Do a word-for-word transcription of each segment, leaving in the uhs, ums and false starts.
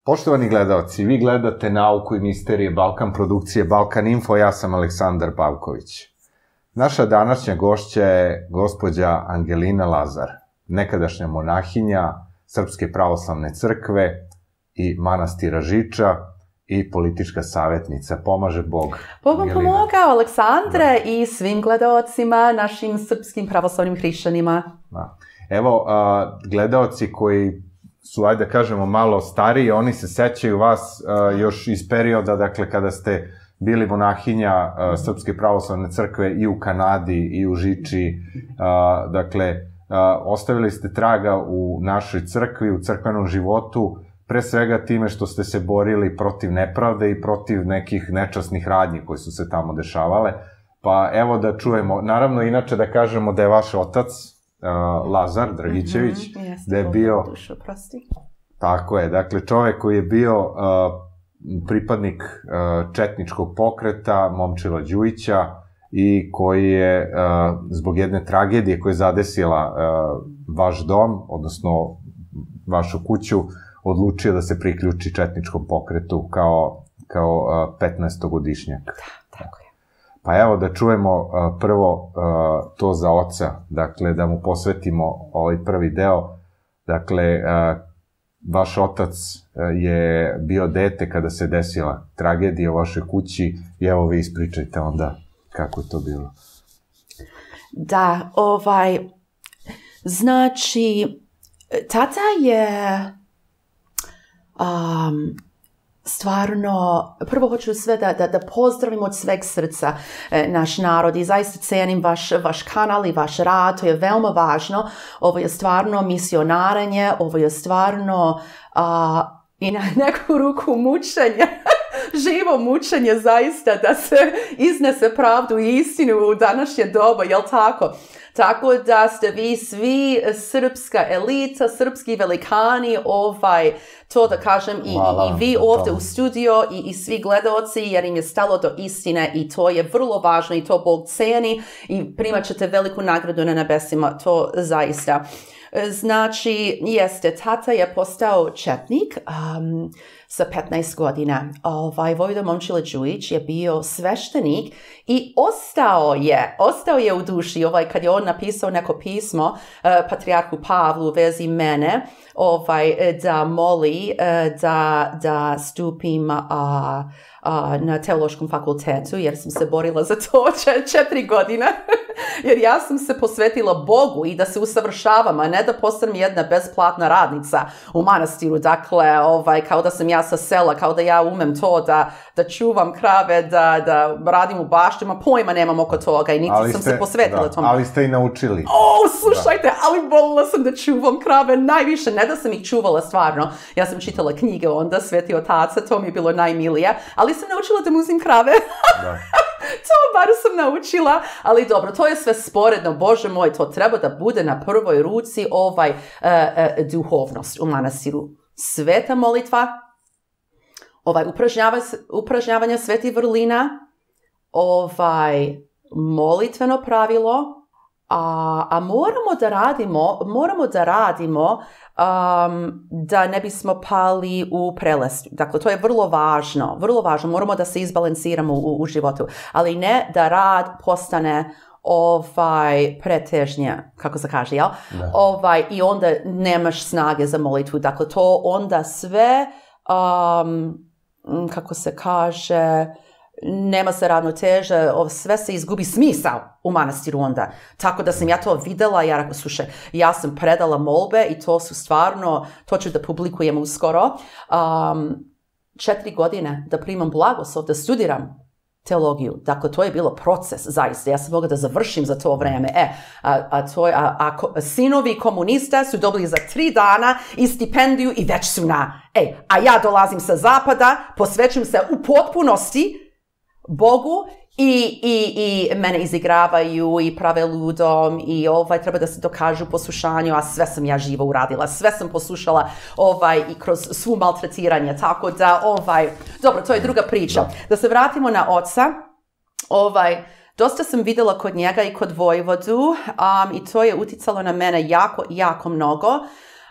Poštovani gledalci, vi gledate Nauku i misterije Balkan produkcije Balkan Info, ja sam Aleksandar Pavković. Naša današnja gošća je gospođa Angelina Lazar, nekadašnja monahinja Srpske pravoslavne crkve i manastira Žiča i politička savjetnica. Pomaže Bog. Bog vam pomogao, Aleksandre, i svim gledalcima, našim srpskim pravoslavnim hrišćanima. Evo, gledalci koji su, ajde da kažemo, malo stariji, oni se sećaju vas još iz perioda, dakle, kada ste bili monahinja Srpske pravoslavne crkve i u Kanadi i u Žiči. Dakle, ostavili ste traga u našoj crkvi, u crkvenom životu, pre svega time što ste se borili protiv nepravde i protiv nekih nečasnih radnji koje su se tamo dešavale. Pa evo da čujemo, naravno, inače da kažemo da je vaš otac, Lazar Dragićević, da je bio... Tako je, dakle, čovek koji je bio pripadnik četničkog pokreta, Momčila Đujića, i koji je zbog jedne tragedije koja je zadesila vaš dom, odnosno vašu kuću, odlučio da se priključi četničkom pokretu kao petnaestogodišnjak. Da, tako je. Pa evo da čujemo prvo to za oca, dakle da mu posvetimo ovaj prvi deo. Dakle, vaš otac je bio dete kada se desila tragedija u vašoj kući i evo vi ispričajte onda kako je to bilo. Da, ovaj, znači, tata je um, stvarno, prvo hoću sve da, da, da pozdravim od sveg srca e, naš narod i zaista cenim vaš, vaš kanal i vaš rad, to je veoma važno. Ovo je stvarno misionarenje, ovo je stvarno a, i na neku ruku mučenje. Živo mučenje zaista da se iznese pravdu i istinu u današnje doba, jel tako? Tako da ste vi svi srpska elita, srpski velikani, ovaj, to da kažem, i, i vi ovdje u studio i, i svi gledalci, jer im je stalo do istine i to je vrlo važno i to Bog ceni i primat ćete veliku nagradu na nebesima, to zaista. Znači, jeste, tata je postao četnik um, sa petnaest godina. Ovaj, Vojvoda Momčilo Đujić je bio sveštenik i ostao je, ostao je u duši, ovaj, kad je on napisao neko pismo uh, patrijarhu Pavlu u vezi mene, ovaj, da moli uh, da, da stupim uh, uh, na teološkom fakultetu, jer sam se borila za to četiri godine. Jer ja sam se posvetila Bogu i da se usavršavam, a ne da postanem jedna besplatna radnica u manastiru. Dakle, ovaj, kao da sam ja sa sela, kao da ja umem to da, da čuvam krave, da, da radim u baštima, pojma nemam oko toga i niti ali sam ste, se posvetila da, tome. Ali ste i naučili. O, slušajte, da. Ali volila sam da čuvam krave najviše, ne da sam ih čuvala stvarno. Ja sam čitala knjige onda, Sveti otaca, to mi je bilo najmilije, ali sam naučila da muzim krave. Da. To bar sam naučila, ali dobro, to je sve sporedno, Bože moj, to treba da bude na prvoj ruci ovaj uh, uh, duhovnost u manastiru. Sveta molitva, ovaj upražnjava, upražnjavanje svetih vrlina, ovaj molitveno pravilo, a, a moramo da radimo, moramo da radimo Um, da ne bismo pali u prelest. Dakle, to je vrlo važno, vrlo važno. Moramo da se izbalansiramo u, u životu, ali ne da rad postane ovaj pretežnja, kako se kaže, jel? Da. Ovaj, i onda nemaš snage za molitvu. Dakle, to onda sve, um, kako se kaže, nema se ravnoteže, sve se izgubi smisao u manastiru onda. Tako da sam ja to videla, ja rekao, slušaj, ja sam predala molbe i to su stvarno, to ću da publikujem uskoro. Um, četiri godine da primam blagoslov, da studiram teologiju. Dakle, to je bilo proces, zaista. Ja sam mogla da završim za to vreme. E, a, a, to je, a, a ko, sinovi komunista su dobili za tri dana i stipendiju i već su na, ej, a ja dolazim sa zapada, posvećujem se u potpunosti Bogu i, i, i mene izigravaju i prave ludom i ovaj, treba da se dokažu poslušanju, a sve sam ja živo uradila, sve sam poslušala ovaj, i kroz svu maltretiranje, tako da, ovaj, dobro, to je druga priča. Da, da se vratimo na oca, ovaj, dosta sam videla kod njega i kod Vojvodu um, i to je uticalo na mene jako, jako mnogo.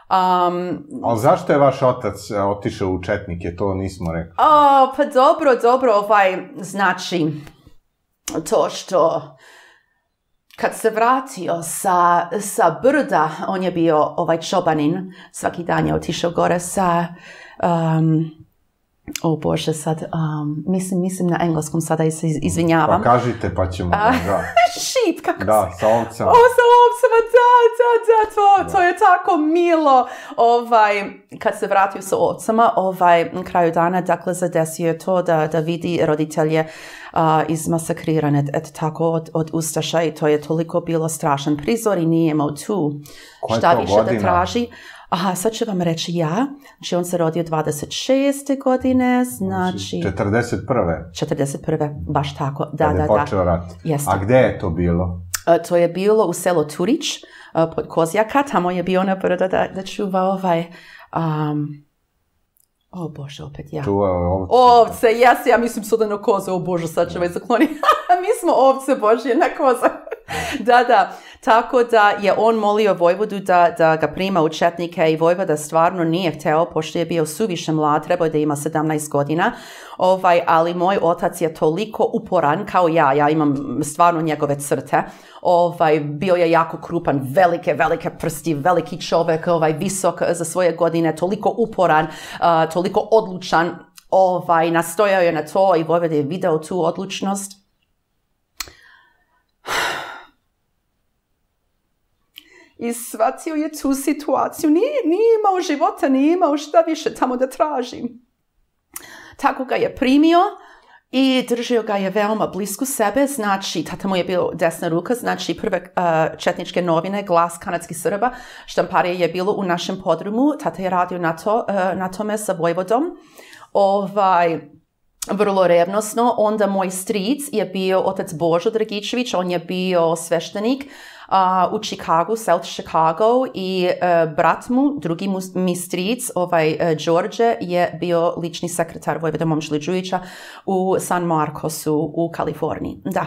Um, Ali zašto je vaš otac otišao u četnike, to nismo rekli? O, pa dobro, dobro, ovaj, znači, to što kad se vratio sa, sa brda, on je bio ovaj čobanin, svaki dan je otišao gore sa, um, o Bože, sad, um, mislim, mislim na engleskom, sada se izvinjavam. Pa kažite, pa ćemo, da. da. Sheep, kako Da, sa ovcama. O, sa ovcama, da, da, da, to, da. to je tako milo. Ovaj, kad se vratio sa ovcama, ovaj, na kraju dana, dakle, zadesio je to da, da vidi roditelje uh, izmasakrirane, eto tako, od, od ustaša i to je toliko bilo strašan prizor i nije imao tu šta više godina? Da traži. Aha, sad ću vam reći ja. Znači, on se rodio dvadeset šeste godine, znači... četrdeset prve četrdeset prve, baš tako. Da, Kad da, je počeo rat. Jeste. A gde je to bilo? Uh, to je bilo u selu Turić, uh, pod Kozjaka. Tamo je bio na brdo da, da čuva ovaj... Um, o Bože, opet ja. Tu je ovce. Ovce, jes, ja mislim sada na koze. O Bože, sad će ovaj zakloni. Mi smo ovce Božje, na koza. Da, da. Tako da je on molio Vojvodu da, da ga prima u četnike i Vojvoda stvarno nije hteo, pošto je bio suviše mlad, trebao je da ima sedamnaest godina, ovaj, ali moj otac je toliko uporan kao ja, ja imam stvarno njegove crte, ovaj, bio je jako krupan, velike, velike prsti, veliki čovek, ovaj, visok za svoje godine, toliko uporan, uh, toliko odlučan, ovaj, nastojao je na to i Vojvoda je video tu odlučnost. I shvatio je tu situaciju. Nije, nije imao života, nije imao šta više tamo da traži. Tako ga je primio i držio ga je veoma blisko sebe. Znači, tata mu je bio desna ruka, znači prve uh, četničke novine, Glas kanadskih Srba, štamparije je bilo u našem podrumu. Tata je radio na, to, uh, na tome sa Vojvodom. Ovaj... vrlo revnosno. Onda moj stric je bio otac Božo Dragičević, on je bio sveštenik uh, u Chicagu, South Chicago i uh, brat mu, drugi mu, mi stric, ovaj uh, Đorđe, je bio lični sekretar Vojvoda Momčilo-Đujića u San Marcosu u Kaliforniji. Da.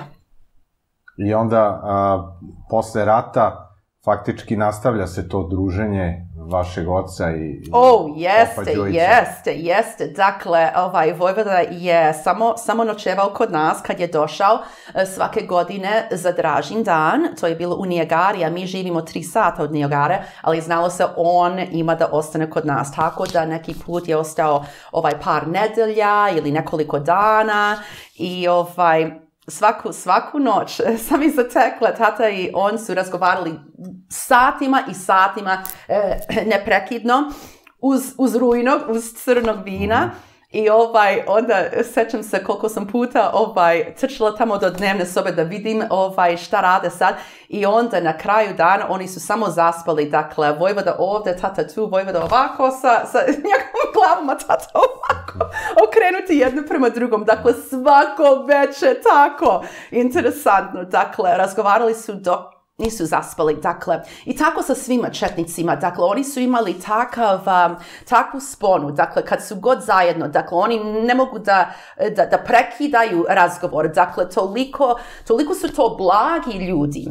I onda uh, posle rata faktički nastavlja se to druženje vašeg oca i Oh, jeste, jeste, jeste. Dakle, ovaj, Vojvoda je samo, samo noćevao kod nas kad je došao svake godine za Dražin dan. To je bilo u Nijagari, a mi živimo tri sata od Nijagare, ali znalo se on ima da ostane kod nas. Tako da neki put je ostao ovaj par nedelja ili nekoliko dana i ovaj... Svaku, svaku noć sam ih zatekla, tata i on su razgovarali satima i satima e, neprekidno uz, uz rujnog, uz crnog vina i ovaj, onda sećam se koliko sam puta ovaj, trčala tamo do dnevne sobe da vidim ovaj, šta rade sad i onda na kraju dana oni su samo zaspali, dakle Vojvoda ovdje, tata tu, Vojvoda ovako sa, sa njegovom glavom, a tata ovako okrenuti jedno prema drugom, dakle svako večer tako interesantno, dakle razgovarali su dok nisu zaspali, dakle, i tako sa svima četnicima, dakle, oni su imali takav, um, takvu sponu, dakle, kad su god zajedno, dakle, oni ne mogu da, da, da prekidaju razgovor, dakle, toliko, toliko su to blagi ljudi,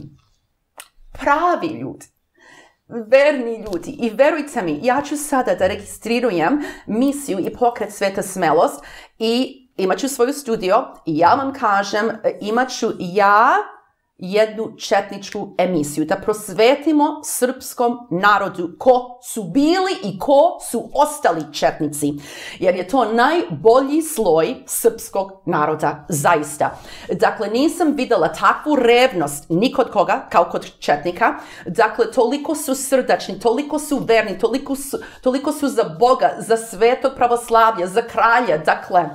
pravi ljudi, verni ljudi i verujte mi, ja ću sada da registrirujem misiju i pokret Sveta smelost i imat ću svoju studio i ja vam kažem, imat ću ja jednu četničku emisiju, da prosvetimo srpskom narodu ko su bili i ko su ostali četnici. Jer je to najbolji sloj srpskog naroda, zaista. Dakle, nisam videla takvu revnost ni kod koga, kao kod četnika. Dakle, toliko su srdačni, toliko su verni, toliko su, toliko su za Boga, za svetog pravoslavlja, za kralja, dakle...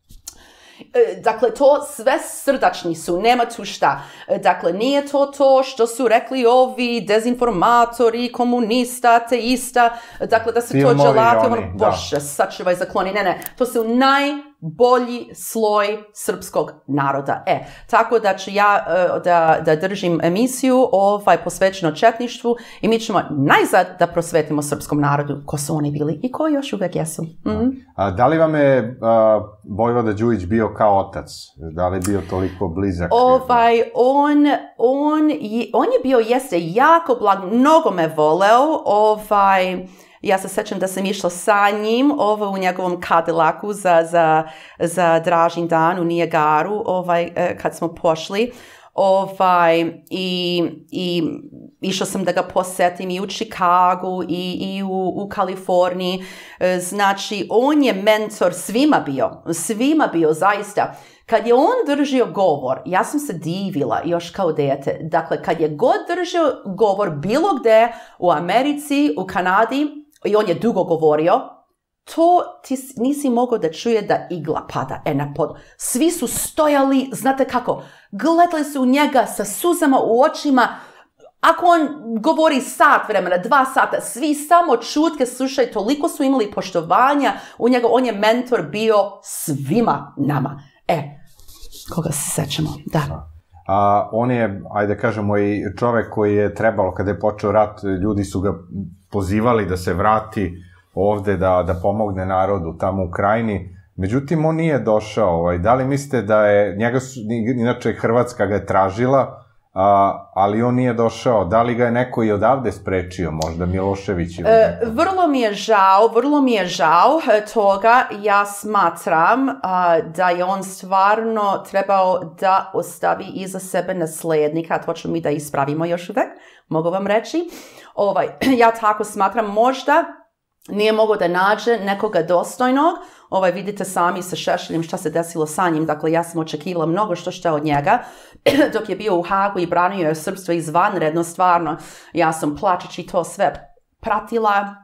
Dakle, to sve srdačni su, nema tu šta. Dakle, nije to to što su rekli ovi dezinformatori, komunista, ateista, dakle, da su to dželati, ono, bože, sačuvaj zakloni, ne, ne, to su najbolji sloj srpskog naroda. E, tako da ću ja da, da držim emisiju ovaj, posvećeno četništvu i mi ćemo najzad da prosvetimo srpskom narodu ko su oni bili i ko još uvek jesu. Mm-hmm. A, da li vam je a, Vojvoda Đujić bio kao otac? Da li je bio toliko blizak? Ovaj, on, on, je, on je bio, jeste, jako blag, mnogo me voleo, ovaj, Ja se sjećam da sam išla sa njim ovo, u njegovom Cadillacu za, za, za Dražin dan u Nijagaru ovaj, kad smo pošli. Ovaj, i, i išla sam da ga posjetim i u Chicagu i, i u, u Kaliforniji. Znači, on je mentor svima bio, svima bio zaista. Kad je on držio govor, ja sam se divila još kao dete. Dakle, kad je god držio govor bilo gde u Americi, u Kanadi, i on je dugo govorio, to ti nisi mogao da čuje da igla pada e na pod. Svi su stojali, znate kako, gledali su u njega sa suzama u očima. Ako on govori sat vremena, dva sata, svi samo čutke slušaju, toliko su imali poštovanja u njega. On je mentor bio svima nama. E, koga se sećamo, da. A on je, ajde kažemo, i čovek koji je trebalo, kada je počeo rat, ljudi su ga pozivali da se vrati ovde, da, da pomogne narodu tamo u Krajini. Međutim, on nije došao. Ovaj. Da li mislite da je, njega su, inače Hrvatska ga je tražila, a, ali on nije došao. Da li ga je neko i odavde sprečio, možda Milošević ili neko? E, vrlo mi je žao, vrlo mi je žao toga. Ja smatram a, da je on stvarno trebao da ostavi iza sebe naslednika, to ćemo mi da ispravimo još uvek, mogu vam reći. Ovaj, ja tako smatram, možda nije mogao da nađe nekoga dostojnog. Ovaj, vidite sami sa Šešeljem šta se desilo sa njim. Dakle, ja sam očekivala mnogo što što od njega. Dok je bio u Hagu i branio je srpstvo izvanredno, stvarno. Ja sam plačeći to sve pratila.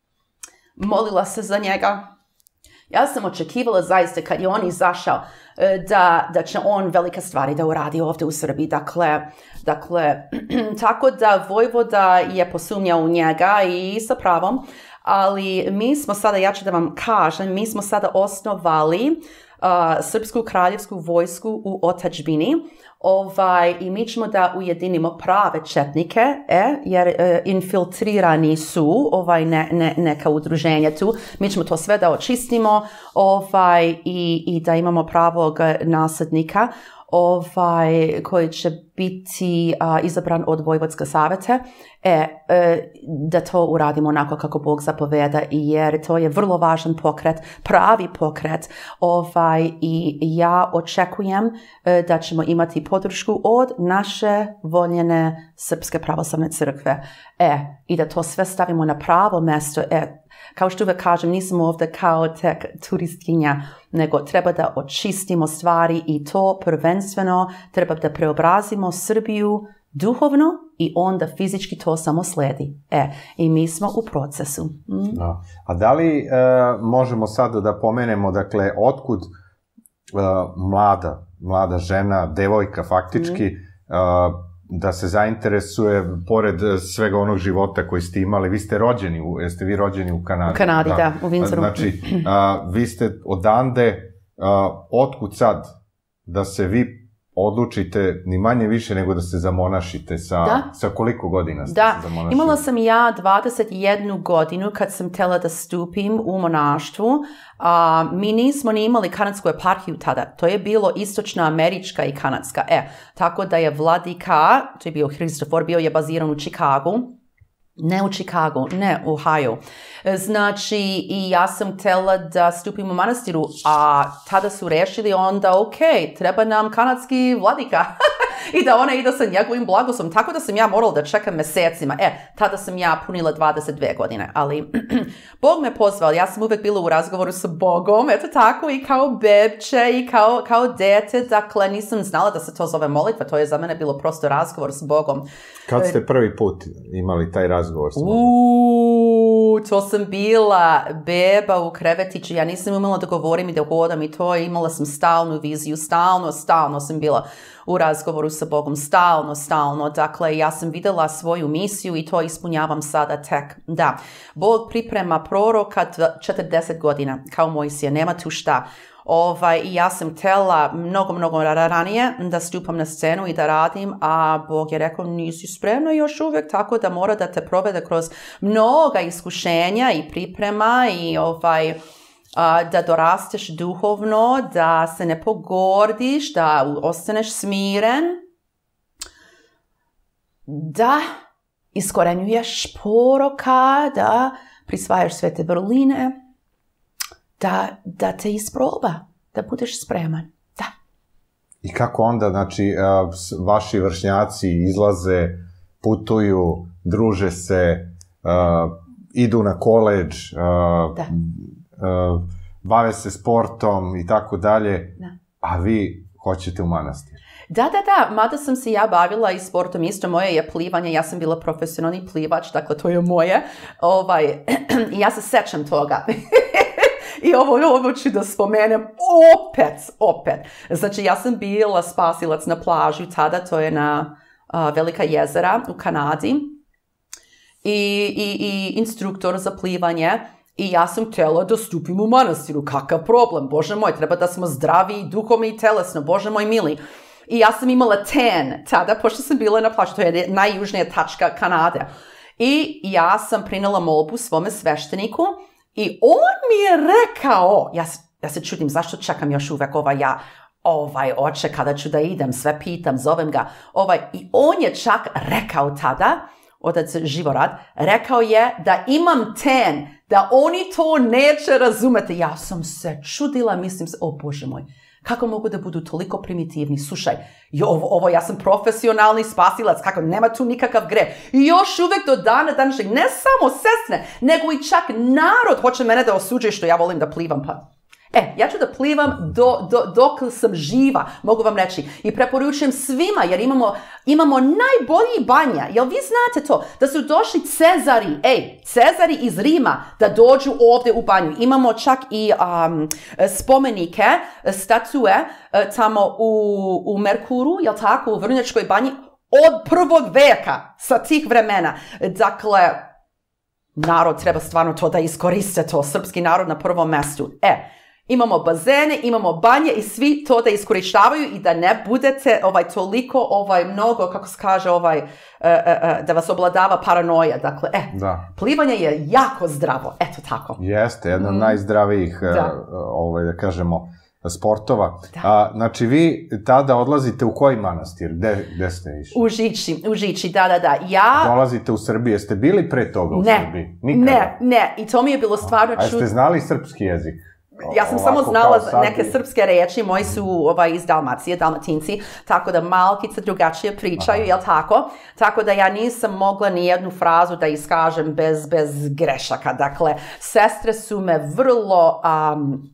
Molila se za njega. Ja sam očekivala zaista kad je on izašao da, da će on velike stvari da uradi ovdje u Srbiji. Dakle, dakle tako da Vojvoda je posumnjao u njega i sa pravom. Ali mi smo sada, ja ću da vam kažem, mi smo sada osnovali uh, Srpsku kraljevsku vojsku u otadžbini. Ovaj, i mi ćemo da ujedinimo prave četnike, e, jer e, infiltrirani su ovaj, ne, ne, neka udruženja tu. Mi ćemo to sve da očistimo ovaj, i, i da imamo pravog nasljednika ovaj, koji će biti a, izabran od Vojvodske savete, e, e, da to uradimo onako kako Bog zapoveda, jer to je vrlo važan pokret, pravi pokret, ovaj, i ja očekujem e, da ćemo imati podršku od naše voljene Srpske pravoslavne crkve, e, i da to sve stavimo na pravo mesto, e, kao što uvek kažem, nismo ovdje kao tek turistkinja, nego treba da očistimo stvari i to prvenstveno treba da preobrazimo Srbiju duhovno i onda fizički to samo sledi. E, i mi smo u procesu. Mm. Da. A da li e, možemo sada da pomenemo, dakle, otkud e, mlada, mlada žena, devojka faktički, mm. e, da se zainteresuje, pored svega onog života koji ste imali, vi ste rođeni, u, jeste vi rođeni u Kanadi? U Kanadi, da, da u Windsoru. Znači, a, vi ste odande, a, otkud sad da se vi odlučite ni manje više nego da se zamonašite sa, sa koliko godina ste da. se zamonašili? Imala sam ja dvadeset jednu godinu kad sam htjela da stupim u monaštvu. A, mi nismo ni imali kanadsku eparhiju tada. To je bilo istočna američka i kanadska. E, tako da je vladika, to je bio Hristofor, bio je baziran u Chicagu. Ne u Chicagu, ne u Ohio. Znači, i ja sam htjela da stupim u manastiru, a tada su rešili onda, ok, treba nam kanadski vladika. I da ona ide sa njegovim blagoslovom. Tako da sam ja morala da čekam mesecima. E, tada sam ja punila dvadeset dve godine. Ali Bog me pozvao. Ja sam uvek bila u razgovoru sa Bogom. Eto tako i kao bebče i kao, kao dete. Dakle, nisam znala da se to zove molitva. To je za mene bilo prosto razgovor s Bogom. Kad ste prvi put imali taj razgovor s Bogom? Uuu, to sam bila beba u krevetiću. Ja nisam imala da govorim i da hodam i to. Imala sam stalnu viziju. Stalno, stalno sam bila u razgovoru sa Bogom, stalno, stalno. Dakle, ja sam videla svoju misiju i to ispunjavam sada tek. Da, Bog priprema proroka četrdeset godina, kao Mojsija, nema tu šta. Ovaj, i ja sam htjela mnogo, mnogo ranije da stupam na scenu i da radim, a Bog je rekao nisi spremna još uvijek, tako da mora da te provede kroz mnoga iskušenja i priprema i ovaj... Uh, da dorasteš duhovno, da se ne pogordiš, da ostaneš smiren, da iskorenjuješ poroka, da prisvajaš sve te vrline, da, da te isproba, da budeš spreman. Da. I kako onda, znači, vaši vršnjaci izlaze, putuju, druže se, uh, idu na koledž, uh, da. uh, bave se sportom i tako dalje, da. A vi hoćete u manastir. Da, da, da, mada sam se ja bavila i sportom, isto moje je plivanje, ja sam bila profesionalni plivač, dakle to je moje, ovaj, i ja se sećam toga. I ovo, ovo ću da spomenem opet, opet. Znači, ja sam bila spasilac na plaži tada, to je na uh, Velika jezera u Kanadi. I, i, i instruktor za plivanje. I ja sam htjela da stupim u manastiru. Kakav problem, Bože moj, treba da smo zdravi, duhovno i telesno, Bože moj mili. I ja sam imala ten tada, pošto sam bila na plaži, to je najjužnija tačka Kanade. I ja sam prinela molbu svome svešteniku i on mi je rekao, ja, ja se čudim zašto čekam još uvek ovaj ja, ovaj oče kada ću da idem, sve pitam, zovem ga, ovaj, i on je čak rekao tada, otac Živorad, rekao je da imam ten, da oni to neće razumeti. Ja sam se čudila, mislim se, o Bože moj, kako mogu da budu toliko primitivni? Slušaj, jo, ovo, ovo, ja sam profesionalni spasilac, kako, nema tu nikakav greh. I još uvek do dana današnjeg, ne samo sestre, nego i čak narod hoće mene da osuđuje što ja volim da plivam, pa... E, ja ću da plivam do, do, dok sam živa, mogu vam reći. I preporučujem svima, jer imamo, imamo najbolji banja. Jel vi znate to? Da su došli Cezari, ej, Cezari iz Rima, da dođu ovdje u banju. Imamo čak i um, spomenike, statue tamo u, u Merkuru, jel tako, u Vrnjačkoj banji, od prvog veka, sa tih vremena. Dakle, narod treba stvarno to da iskoriste, to srpski narod na prvom mestu. E, imamo bazene, imamo banje i svi to da iskorištavaju i da ne budete ovaj, toliko ovaj, mnogo, kako se kaže, ovaj, uh, uh, da vas obladava paranoja. Dakle, e, da. Plivanje je jako zdravo, eto tako. Jeste, jedna od mm. najzdravijih, da. Uh, ovaj, da kažemo, sportova. A, znači, vi tada odlazite u koji manastir? Gde, gde ste išli? U Žiči, u Žiči, da, da, da. Ja... Dolazite u Srbiji, jeste bili pre toga u ne, Srbiji? Nikada? Ne, ne, i to mi je bilo stvarno čudno. A jeste znali srpski jezik? Ja sam samo znala neke srpske reči, moji su ovaj, iz Dalmacije, Dalmatinci, tako da malkice drugačije pričaju, jel tako? Tako da ja nisam mogla ni jednu frazu da iskažem bez, bez grešaka. Dakle, sestre su me vrlo... Um,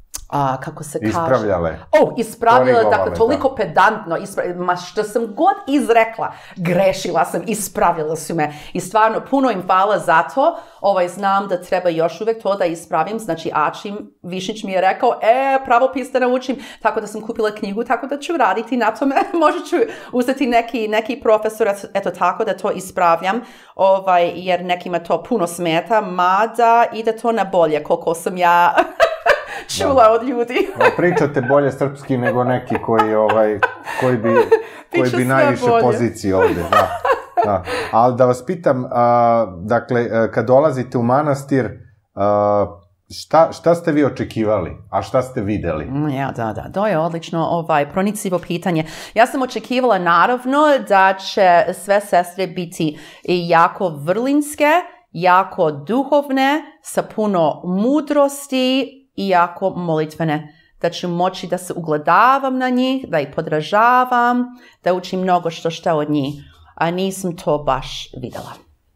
A, kako se kaže? Ispravljale. O, ispravljale, dakle, toliko da. pedantno, ispravljale, ma što sam god izrekla, grešila sam, ispravljala su me. I stvarno, puno im hvala za to, ovaj, znam da treba još uvek to da ispravim, znači Ačim Višnić mi je rekao, e, pravopis da naučim, tako da sam kupila knjigu, tako da ću raditi na tome, možda ću uzeti neki, neki profesor, eto tako da to ispravljam, ovaj, jer nekima to puno smeta, mada ide to na bolje, koliko sam ja... čula da. Od ljudi. Pričate bolje srpski nego neki koji, ovaj, koji bi, koji bi najviše bolje. Pozicije ovdje. Da, da. Ali da vas pitam, a, dakle, kad dolazite u manastir, a, šta, šta ste vi očekivali, a šta ste videli? Ja, da, da, to je odlično ovaj, pronicljivo pitanje. Ja sam očekivala naravno da će sve sestre biti jako vrlinske, jako duhovne, sa puno mudrosti, i jako molitvene, da ću moći da se ugledavam na njih, da ih podražavam, da učim mnogo što šta od njih, a nisam to baš videla.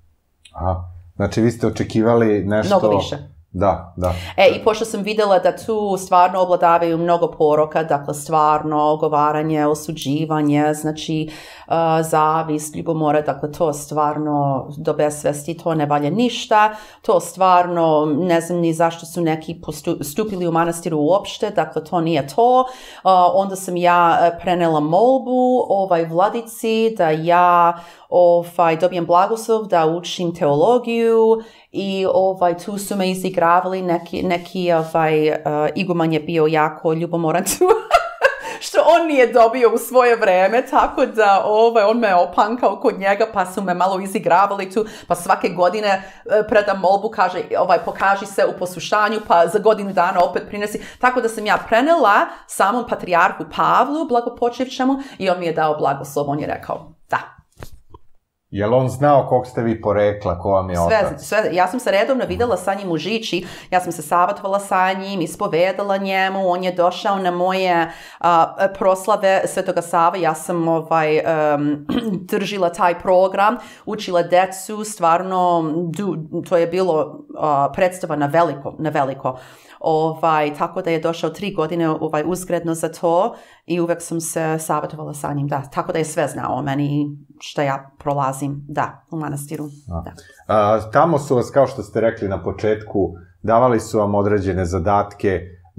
Aha, znači vi ste očekivali nešto... Mnogo više. Da, da. E, i pošto sam videla da tu stvarno obladavaju mnogo poroka, dakle stvarno ogovaranje, osuđivanje, znači uh, zavist, ljubomora, dakle to stvarno do besvesti, to ne valja ništa, to stvarno ne znam ni zašto su neki postupili u manastiru uopšte, dakle to nije to. Uh, onda sam ja prenela molbu ovaj vladici da ja ovaj, dobijem blagoslov da učim teologiju i ovaj, tu su me izigravali neki, neki ovaj, uh, iguman je bio jako ljubomoran tu, što on nije dobio u svoje vreme, tako da ovaj, on me opankao kod njega, pa su me malo izigravali tu, pa svake godine uh, predam molbu, kaže, ovaj, pokaži se u poslušanju, pa za godinu dana opet prinesi, tako da sam ja prenela samom patrijarhu Pavlu, blagopočivšemu, i on mi je dao blagoslov, on je rekao, da. Je li on znao kog ste vi porekla, ko vam je sve, otac? Sve, ja sam se redovno videla sa njim u Žiči, ja sam se savjetovala sa njim, ispovedala njemu, on je došao na moje uh, proslave Svetoga Save, ja sam ovaj, um, držila taj program, učila decu, stvarno, du, to je bilo uh, predstava na veliko, na veliko. Ovaj, tako da je došao tri godine ovaj, uzgredno za to i uvek sam se savjetovala sa njim, da. Tako da je sve znao o meni što ja prolazim, da, u manastiru. Da. A, tamo su vas, kao što ste rekli na početku, davali su vam određene zadatke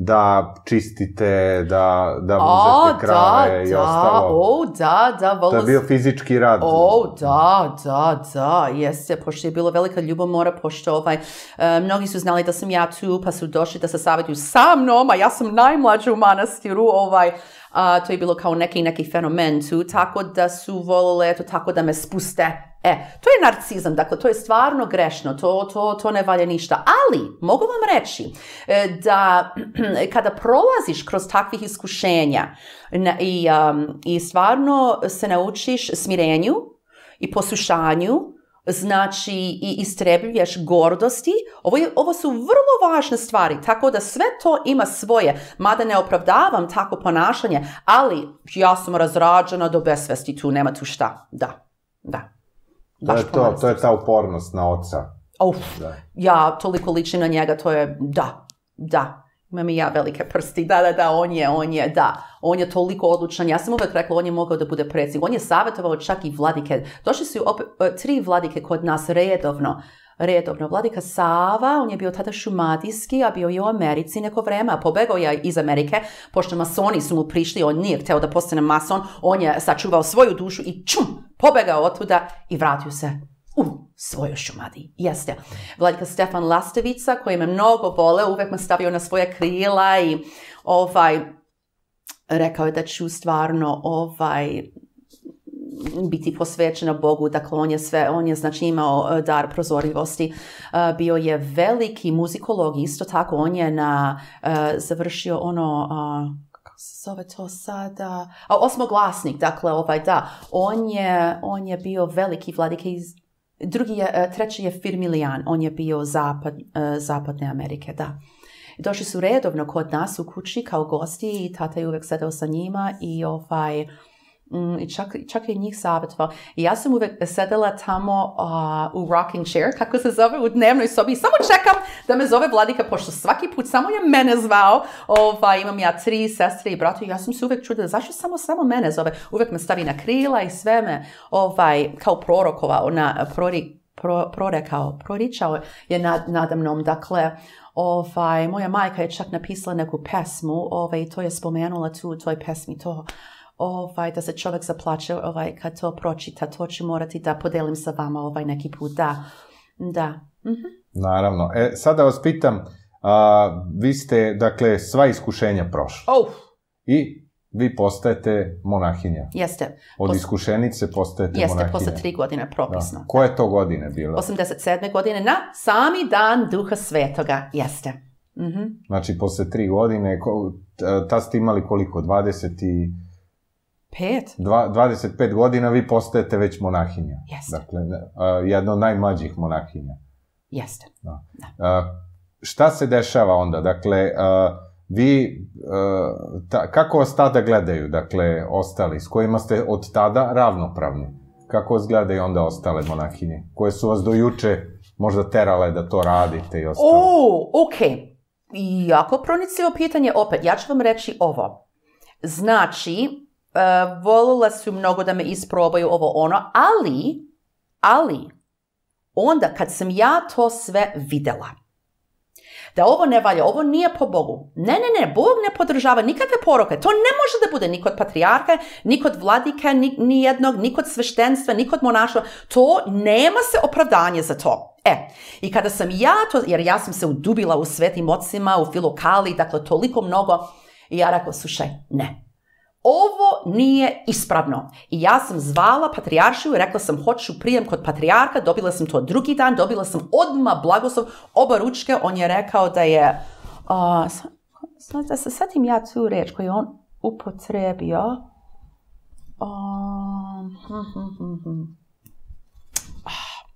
da čistite, da, da muzete krave da, i da, ostalo. O, da, da. To je bio fizički rad. O, da, da, da, jeste, pošto je bilo velika ljubomora, pošto ovaj, e, mnogi su znali da sam ja tu, pa su došli da se savjetuju sa mnom, a ja sam najmlađa u manastiru, ovaj, a, to je bilo kao neki, neki fenomen tu, tako da su volile, eto, tako da me spuste. E, to je narcizam, dakle, to je stvarno grešno, to, to, to ne valja ništa, ali mogu vam reći da kada prolaziš kroz takvih iskušenja i, um, i stvarno se naučiš smirenju i poslušanju, znači i istrebljuješ gordosti, ovo, je, ovo su vrlo važne stvari, tako da sve to ima svoje, mada ne opravdavam tako ponašanje, ali ja sam razrađena do besvesti tu, nema tu šta, da, da. To je, to, to je ta upornost na oca. Uf, ja toliko ličim na njega, to je, da, da. Imam i ja velike prsti, da, da, da, on je, on je, da. On je toliko odlučan. Ja sam uvek rekla, on je mogao da bude predsjednik. On je savjetovao čak i vladike. Došli su opet, tri vladike kod nas redovno. Redovno. Vladika Sava, on je bio tada šumadijski, a bio je u Americi neko vreme, a pobegao je iz Amerike, pošto masoni su mu prišli, on nije hteo da postane mason, on je sačuvao svoju dušu i čum, pobegao otuda i vratio se u svojoj Šumadiji. Jeste. Vladika Stefan Lastevica, koji me mnogo vole, uvek me stavio na svoje krila i ovaj, rekao je da ću stvarno ovaj, biti posvećena Bogu, dakle on je sve, on je znači imao dar prozorljivosti, uh, bio je veliki muzikolog, isto tako on je na, uh, završio ono, uh, kako se zove to sada, a, osmoglasnik, dakle ovaj da, on je, on je bio veliki vladike iz, drugi je, uh, treći je Firmilijan, on je bio zapad, uh, zapadne Amerike, da. Došli su redovno kod nas u kući kao gosti i tata je uvek sedao sa njima i ovaj, Mm, i čak, čak je njih savjetovao. I ja sam uvek sedela tamo uh, u rocking chair, kako se zove, u dnevnoj sobi. I samo čekam da me zove vladika, pošto svaki put samo je mene zvao. Ovaj, imam ja tri sestre i brata i ja sam se uvek čudila zašto samo, samo mene zove. Uvek me stavi na krila i sve me ovaj, kao prorokovao, na, prori, pro, prorekao, proričao je nad, nadamnom. Dakle, ovaj, moja majka je čak napisala neku pesmu ovaj, to je spomenula tu u toj pesmi to. Ovaj, da se čovjek zaplače ovaj, kad to pročita, to ću morati da podelim sa vama ovaj, neki put, da. Da. Mhm. Naravno. E, sada vas pitam, a, vi ste, dakle, sva iskušenja prošli. Oh. I vi postajete monahinja. Jeste. Od Pos... iskušenice postajete Jeste, monahinja. posle tri godine propisno. Da. Koje to godine bilo? osamdeset sedme godine na sami dan Duha Svetoga. Jeste. Mhm. Znači, posle tri godine, tad ste imali koliko? dvadeset i... Pet. Dva, dvadeset pet godina vi postajete već monahinja. Jeste. Dakle, uh, jedna od najmlađih monahinja. Jeste. Da. Da. Uh, šta se dešava onda? Dakle, uh, vi, uh, ta, kako vas tada gledaju, dakle, ostali, s kojima ste od tada ravnopravni? Kako vas gledaju onda ostale monahinje? Koje su vas do juče možda terale da to radite i ostalo? O, okej. Okay. Jako pronicljivo pitanje, opet, ja ću vam reći ovo. Znači, Uh, volila su mnogo da me isprobaju ovo ono, ali, ali, onda kad sam ja to sve videla, da ovo ne valja, ovo nije po Bogu. Ne, ne, ne, Bog ne podržava nikakve poroke. To ne može da bude ni kod patrijarha, ni kod vladike, ni, ni jednog, ni kod sveštenstva, ni kod monaštva. To nema se opravdanje za to. E, i kada sam ja to, jer ja sam se udubila u svetim ocima, u filokali, dakle toliko mnogo, i ja rekla, slušaj, ne. Ovo nije ispravno. I ja sam zvala patrijaršiju i rekla sam hoću prijem kod patrijarha, dobila sam to drugi dan, dobila sam odmah blagoslov, oba ručke, on je rekao da je, uh, da se setim ja tu reč koju je on upotrebio, um, hm, hm, hm, hm.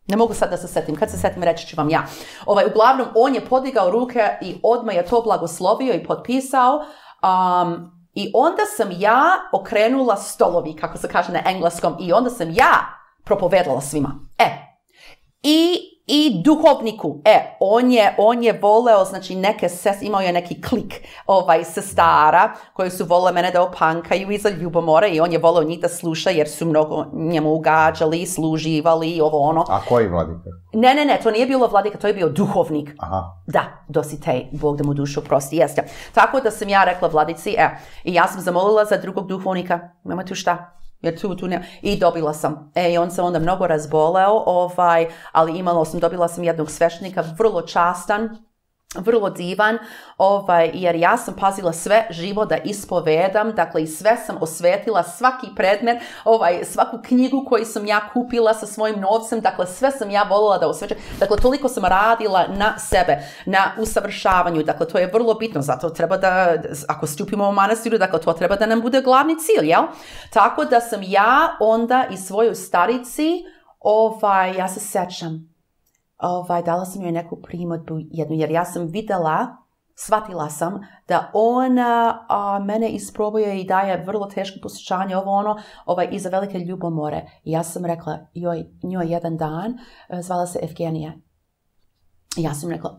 Ne mogu sad da se setim, kad se setim reći ću vam ja. Ovaj, uglavnom, on je podigao ruke i odmah je to blagoslovio i potpisao. Um, I onda sam ja okrenula stolovi, kako se kaže na engleskom, i onda sam ja propovedala svima. E, i, i duhovniku, e, on je, on je voleo, znači neke ses, imao je neki klik ovaj, sestara koji su volele mene da opankaju iza ljubomore i on je voleo njih da sluša jer su mnogo njemu ugađali, služivali i ovo ono. A koji vladika? Ne, ne, ne, to nije bilo vladika, to je bio duhovnik. Aha. Da, Dositej, Bog da mu dušu prosti, jeste. Tako da sam ja rekla vladici, e, i ja sam zamolila za drugog duhovnika, nema tu šta. Jer tu, tu ne... I dobila sam. E, i on se onda mnogo razboleo, ovaj, ali imala sam, dobila sam jednog sveštenika, vrlo častan, vrlo divan, ovaj, jer ja sam pazila sve živo da ispovedam, dakle i sve sam osvetila, svaki predmet, ovaj, svaku knjigu koju sam ja kupila sa svojim novcem, dakle sve sam ja voljela da osvećam, dakle toliko sam radila na sebe, na usavršavanju, dakle to je vrlo bitno, zato treba da, ako stupimo u manastiru, dakle to treba da nam bude glavni cilj, jel? Tako da sam ja onda i svojoj starici, ovaj, ja se sećam, Ovaj, dala sam joj neku primodbu jednu, jer ja sam videla, shvatila sam da ona a, mene isprobuje i daje vrlo teško poslušanje, ovo ono, ovaj, iza velike ljubomore. I ja sam rekla joj, njoj jedan dan, zvala se Evgenija. I ja sam rekla,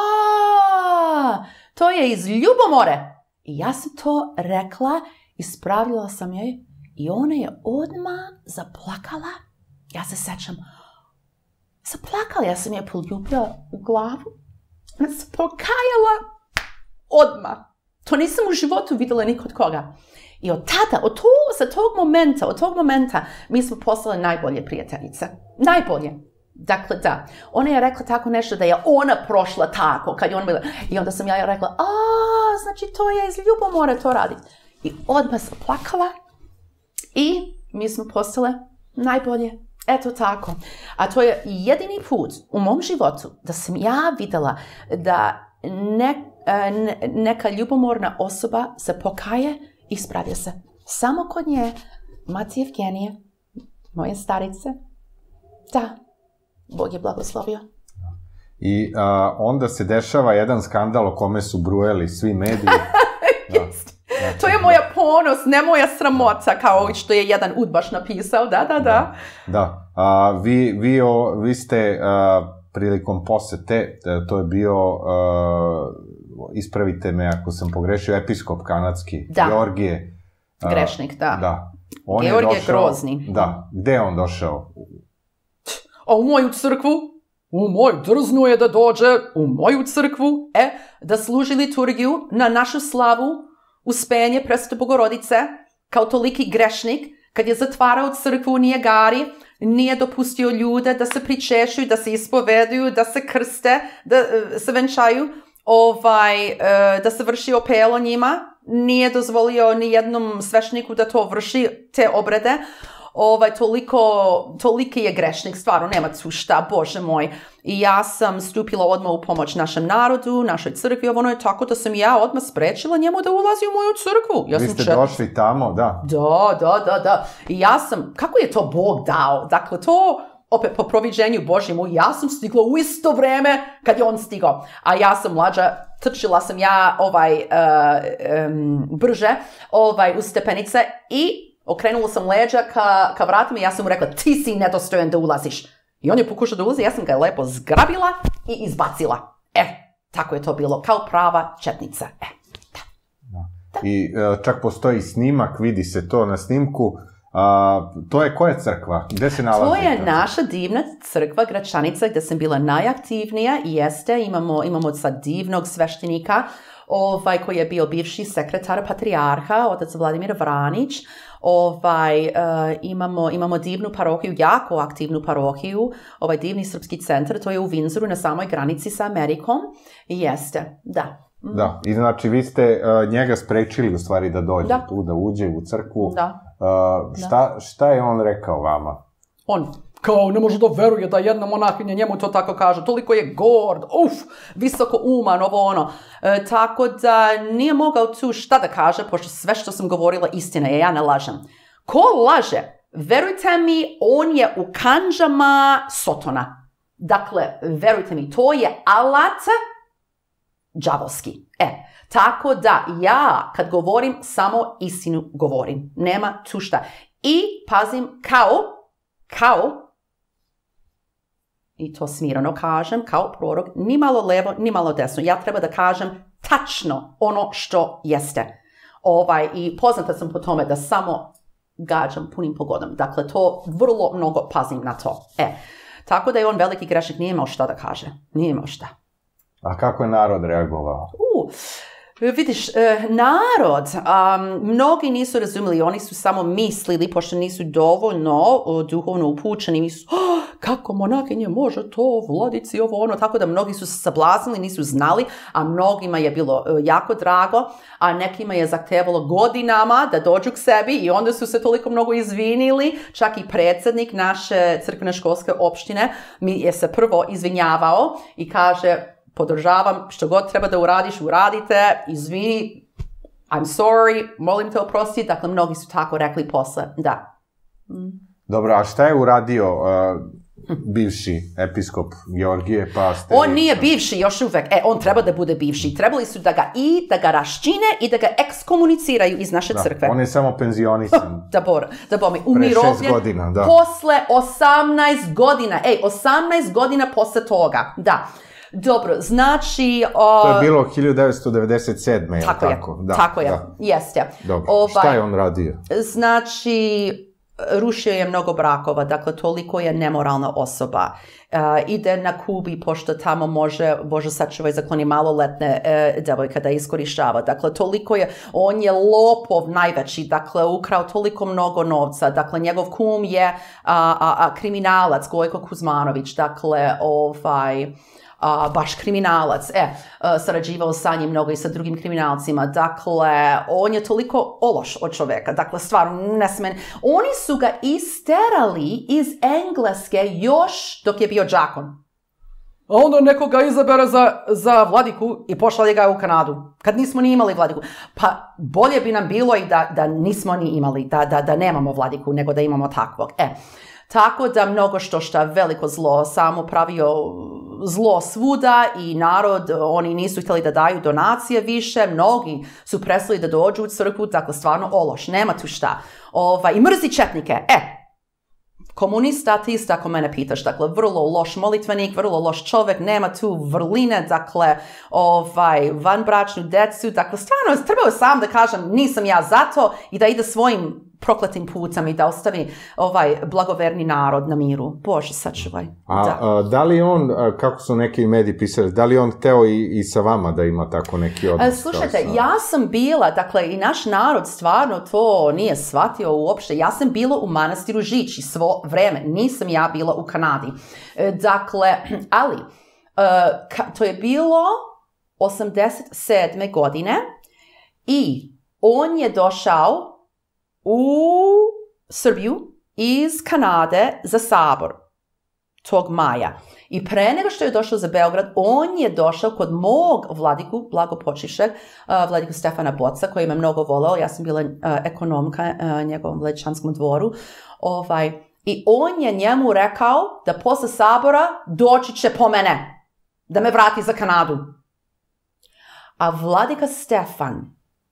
a, to je iz ljubomore. I ja sam to rekla, ispravila sam joj i ona je odmah zaplakala. Ja se sećam, zaplakala, ja sam je poljubila u glavu, ona se pokajala odmah. To nisam u životu vidjela nikod koga. I od tada, od tog, sa tog momenta, od tog momenta, mi smo postale najbolje prijateljice. Najbolje. Dakle, da. Ona je rekla tako nešto da je ona prošla tako, kad je ona bila, i onda sam ja rekla, a, znači to je iz ljubomore to radi. I odmah sam plakala i mi smo postale najbolje. Eto tako. A to je jedini put u mom životu da sam ja vidjela da ne, ne, neka ljubomorna osoba se pokaje i ispravi se. Samo kod nje, mati Evgenije, moje starice, da, Bog je blagoslovio. I a, onda se dešava jedan skandal o kome su brujali svi mediji. Jeste. To je moja ponos, ne moja sramota, kao što je jedan udbaš napisao, da, da, da. Da, da. A, vi, vi, o, vi ste a, prilikom posete, to je bio, a, ispravite me ako sam pogrešio, episkop kanadski, da. Georgije. A, Grešnik, da. Da. On Georgije je došao, Grozni. Da. Gde je on došao? A u moju crkvu? U moju drznu je da dođe u moju crkvu, e, da služi liturgiju na našu slavu, uspenje Presvete Bogorodice, kao toliki grešnik, kad je zatvarao crkvu u Nijagari, nije dopustio ljude da se pričešuju, da se ispoveduju, da se krste, da uh, se venčaju, ovaj, uh, da se vrši opelo njima, nije dozvolio ni jednom svešteniku da to vrši, te obrede. Ovaj, toliko, toliki je grešnik, stvarno, nema tu šta, Bože moj. I ja sam stupila odmah u pomoć našem narodu, našoj crkvi, ono je tako da sam ja odmah sprečila njemu da ulazi u moju crkvu. Ja Vi sam ste čet... došli tamo, da. Da, da, da, da. I ja sam, kako je to Bog dao? Dakle, to, opet po proviđenju Božjemu, ja sam stigla u isto vreme kad je on stigao. A ja sam mlađa, trčila sam ja ovaj, uh, um, brže ovaj, u stepenice i okrenula sam leđa ka, ka vratima i ja sam mu rekla, ti si nedostojan da ulaziš. I on je pokušao da ulazi, ja sam ga lepo zgrabila i izbacila. E, tako je to bilo, kao prava četnica. E, da. Da. Da. I uh, čak postoji snimak, vidi se to na snimku. Uh, to je koja crkva? Gde se nalazi? To je naša divna crkva Gračanica, gde sam bila najaktivnija i jeste, imamo, imamo sad divnog sveštenika, ovaj, koji je bio bivši sekretar patrijarha, otac Vladimir Vranić. Ovaj, uh, imamo, imamo divnu parohiju, jako aktivnu parohiju, ovaj divni srpski centar, to je u Windsoru na samoj granici sa Amerikom. Jeste, da. Mm. Da, i znači vi ste uh, njega sprečili u stvari da dođe da. tu, da uđe u crkvu. Da. Uh, šta, da. šta je on rekao vama? On, kao ne može da veruje da jedna monahinja njemu to tako kaže, toliko je gord, uf, visoko uman, ovo ono. E, tako da nije mogao tu šta da kaže, pošto sve što sam govorila istina je, ja ne lažem. Ko laže verujte mi, on je u kandžama Sotona. Dakle, verujte mi, to je alat đavolski. E, tako da ja, kad govorim, samo istinu govorim. Nema tu šta. I pazim, kao, kao, i to smirano kažem, kao prorok, ni malo levo, ni malo desno. Ja treba da kažem tačno ono što jeste. Ovaj, i poznata sam po tome da samo gađam punim pogodom. Dakle, to vrlo mnogo pazim na to. E, tako da je on veliki grešnik, nije imao šta da kaže. Nije imao šta. A kako je narod reagovao? U, vidiš, narod, um, mnogi nisu razumjeli, oni su samo mislili, pošto nisu dovoljno duhovno upućeni, nisu, oh, kako monakinje može to, vladici, ovo ono, tako da mnogi su se sablaznili, nisu znali, a mnogima je bilo jako drago, a nekima je zahtevalo godinama da dođu k sebi i onda su se toliko mnogo izvinili, čak i predsjednik naše crkvene školske opštine mi je se prvo izvinjavao i kaže, podržavam, što god treba da uradiš, uradite, izvini, I'm sorry, molim te oprosti, dakle, mnogi su tako rekli posle, da. Mm. Dobro, a šta je uradio uh, bivši episkop Georgije, pa ste... On nije bivši, još uvek, e, on treba da bude bivši, trebali su da ga i, da ga raščine i da ga ekskomuniciraju iz naše da, crkve. On je samo penzionisan. da bor, da bom, umirovljen godina, da. Posle osamnaest godina, ej, osamnaest godina posle toga, da. Dobro, znači... O, to je bilo hiljadu devetsto devedeset sedme. Tako je, tako, da, tako je, da. jeste. Dobro, ovaj, šta je on radio? Znači, rušio je mnogo brakova, dakle, toliko je nemoralna osoba. Uh, ide na Kubi, pošto tamo može, Bože sačuvaj, zakloni maloletne uh, devojka da iskorištava. Dakle, toliko je, on je lopov najveći, dakle, ukrao toliko mnogo novca. Dakle, njegov kum je uh, a, a, kriminalac, Gojko Kuzmanović, dakle, ovaj... Uh, baš kriminalac, e, uh, sarađivao sa njim mnogo i sa drugim kriminalcima, dakle, on je toliko ološ od čoveka, dakle, stvarno, nesmen. Oni su ga isterali iz Engleske još dok je bio đakon. A onda nekoga izabere za, za vladiku i pošalje ga u Kanadu, kad nismo ni imali vladiku. Pa bolje bi nam bilo i da, da nismo ni imali, da, da, da nemamo vladiku, nego da imamo takvog. E, tako da mnogo što šta veliko zlo, samo pravio zlo svuda i narod, oni nisu htjeli da daju donacije više, mnogi su prestali da dođu u crkvu, dakle stvarno ološ, nema tu šta. Ovaj, i mrzi četnike, e, komunista, ateista, ako mene pitaš, dakle, vrlo loš molitvenik, vrlo loš čovjek, nema tu vrline, dakle, ovaj, vanbračnu decu, dakle, stvarno, trebao sam da kažem, nisam ja za to i da ide svojim prokletim putem i da ostavi ovaj blagoverni narod na miru. Bože, sačuvaj. A da, a, da li on, a, kako su neki mediji pisali, da li on hteo i, i sa vama da ima tako neki odnos? Slušajte, sa... ja sam bila, dakle, i naš narod stvarno to nije shvatio uopšte. Ja sam bila u manastiru Žiči svo vreme. Nisam ja bila u Kanadi. Dakle, ali, ka, to je bilo osamdeset sedme godine i on je došao u Srbiju iz Kanade za sabor tog maja. I pre nego što je došao za Beograd, on je došao kod mog vladiku, blagopočišeg, uh, vladiku Stefana Boca, koji me mnogo volao. Ja sam bila uh, ekonomka uh, njegovom vladičanskom dvoru. Ovaj, I on je njemu rekao da posle sabora doći će po mene, da me vrati za Kanadu. A vladika Stefan,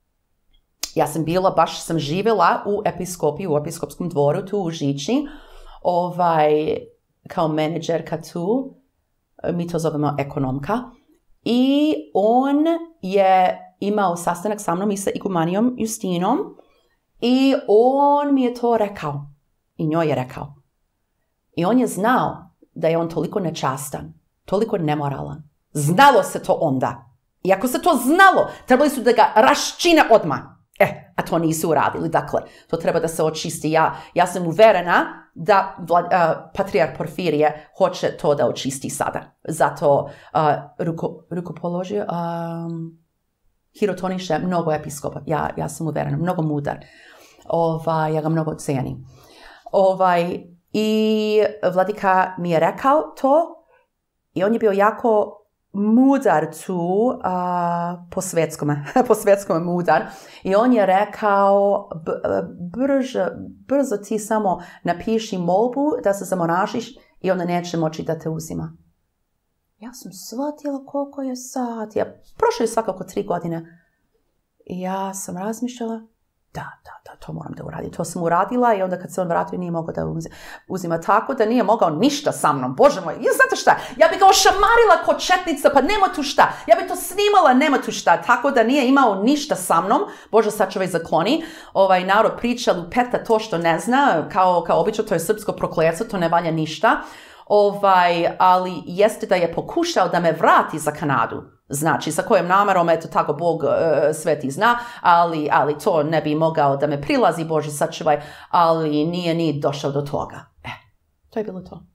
ja sam bila, baš sam živjela u episkopiji, u episkopskom dvoru tu u Žiči, ovaj, kao menadžerka tu, mi to zovemo ekonomka, i on je imao sastanak sa mnom i sa igumanijom Justinom i on mi je to rekao i njoj je rekao. I on je znao da je on toliko nečastan, toliko nemoralan. Znalo se to onda. I ako se to znalo, trebali su da ga raščine odmah. E, a to nisu uradili. Dakle, to treba da se očisti. Ja, ja sam uverena da vlad, uh, patrijarh Porfirije hoće to da očisti sada. Zato uh, ruko, rukopoložio, um, hirotoniše mnogo episkopa. Ja, ja sam uverena, mnogo mudar. Ovaj, ja ga mnogo cijenim. Ovaj, I vladika mi je rekao to i on je bio jako mudar tu, a, po svetskome, po svetskome mudar, i on je rekao, b, brže, brzo ti samo napiši molbu da se zamonašiš i onda neće moći da te uzima. Ja sam shvatila koliko je sat. Ja, prošlo je svakako tri godine. I ja sam razmišljala, da, da, da, to moram da uradim. To sam uradila i onda kad se on vratio nije mogao da uzima. uzima tako da nije mogao ništa sa mnom. Bože moj, ja, znate šta, ja bi ga ošamarila ko četnica, pa nema tu šta. Ja bi to snimala, nema tu šta. Tako da nije imao ništa sa mnom. Bože, sačuvaj zakloni. Ovaj narod priča, lupeta to što ne zna, kao, kao obično, to je srpsko prokletstvo, to ne valja ništa. Ovaj, ali jeste da je pokušao da me vrati za Kanadu. Znači, sa kojom namerom, eto tako, Bog e, sveti zna, ali, ali to ne bi mogao da me prilazi, Bože sačuvaj, ali nije ni došao do toga. E, to je bilo to.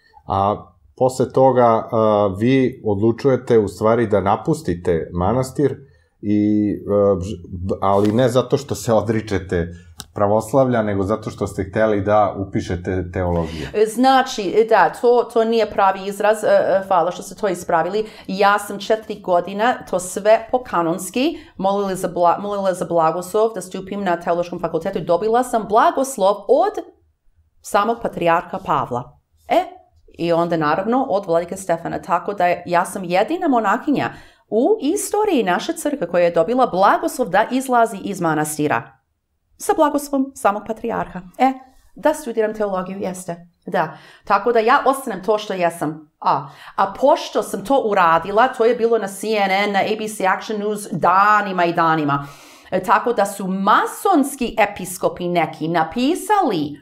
A posle toga a, vi odlučujete u stvari da napustite manastir, i, a, ali ne zato što se odričete pravoslavlja, nego zato što ste hteli da upišete teologiju. Znači, da, to, to nije pravi izraz, hvala što ste to ispravili. Ja sam četiri godina, to sve po kanonski, molila za, bla, molila za blagoslov da stupim na teološkom fakultetu i dobila sam blagoslov od samog patrijarha Pavla. E, i onda naravno od vladike Stefana, tako da ja sam jedina monahinja u istoriji naše crkve koja je dobila blagoslov da izlazi iz manastira. Sa blagoslovom samog patrijarha. E, da studiram teologiju, jeste. Da. Tako da ja ostanem to što jesam. A, a pošto sam to uradila, to je bilo na C N N, na A B C Action News danima i danima. E, tako da su masonski episkopi neki napisali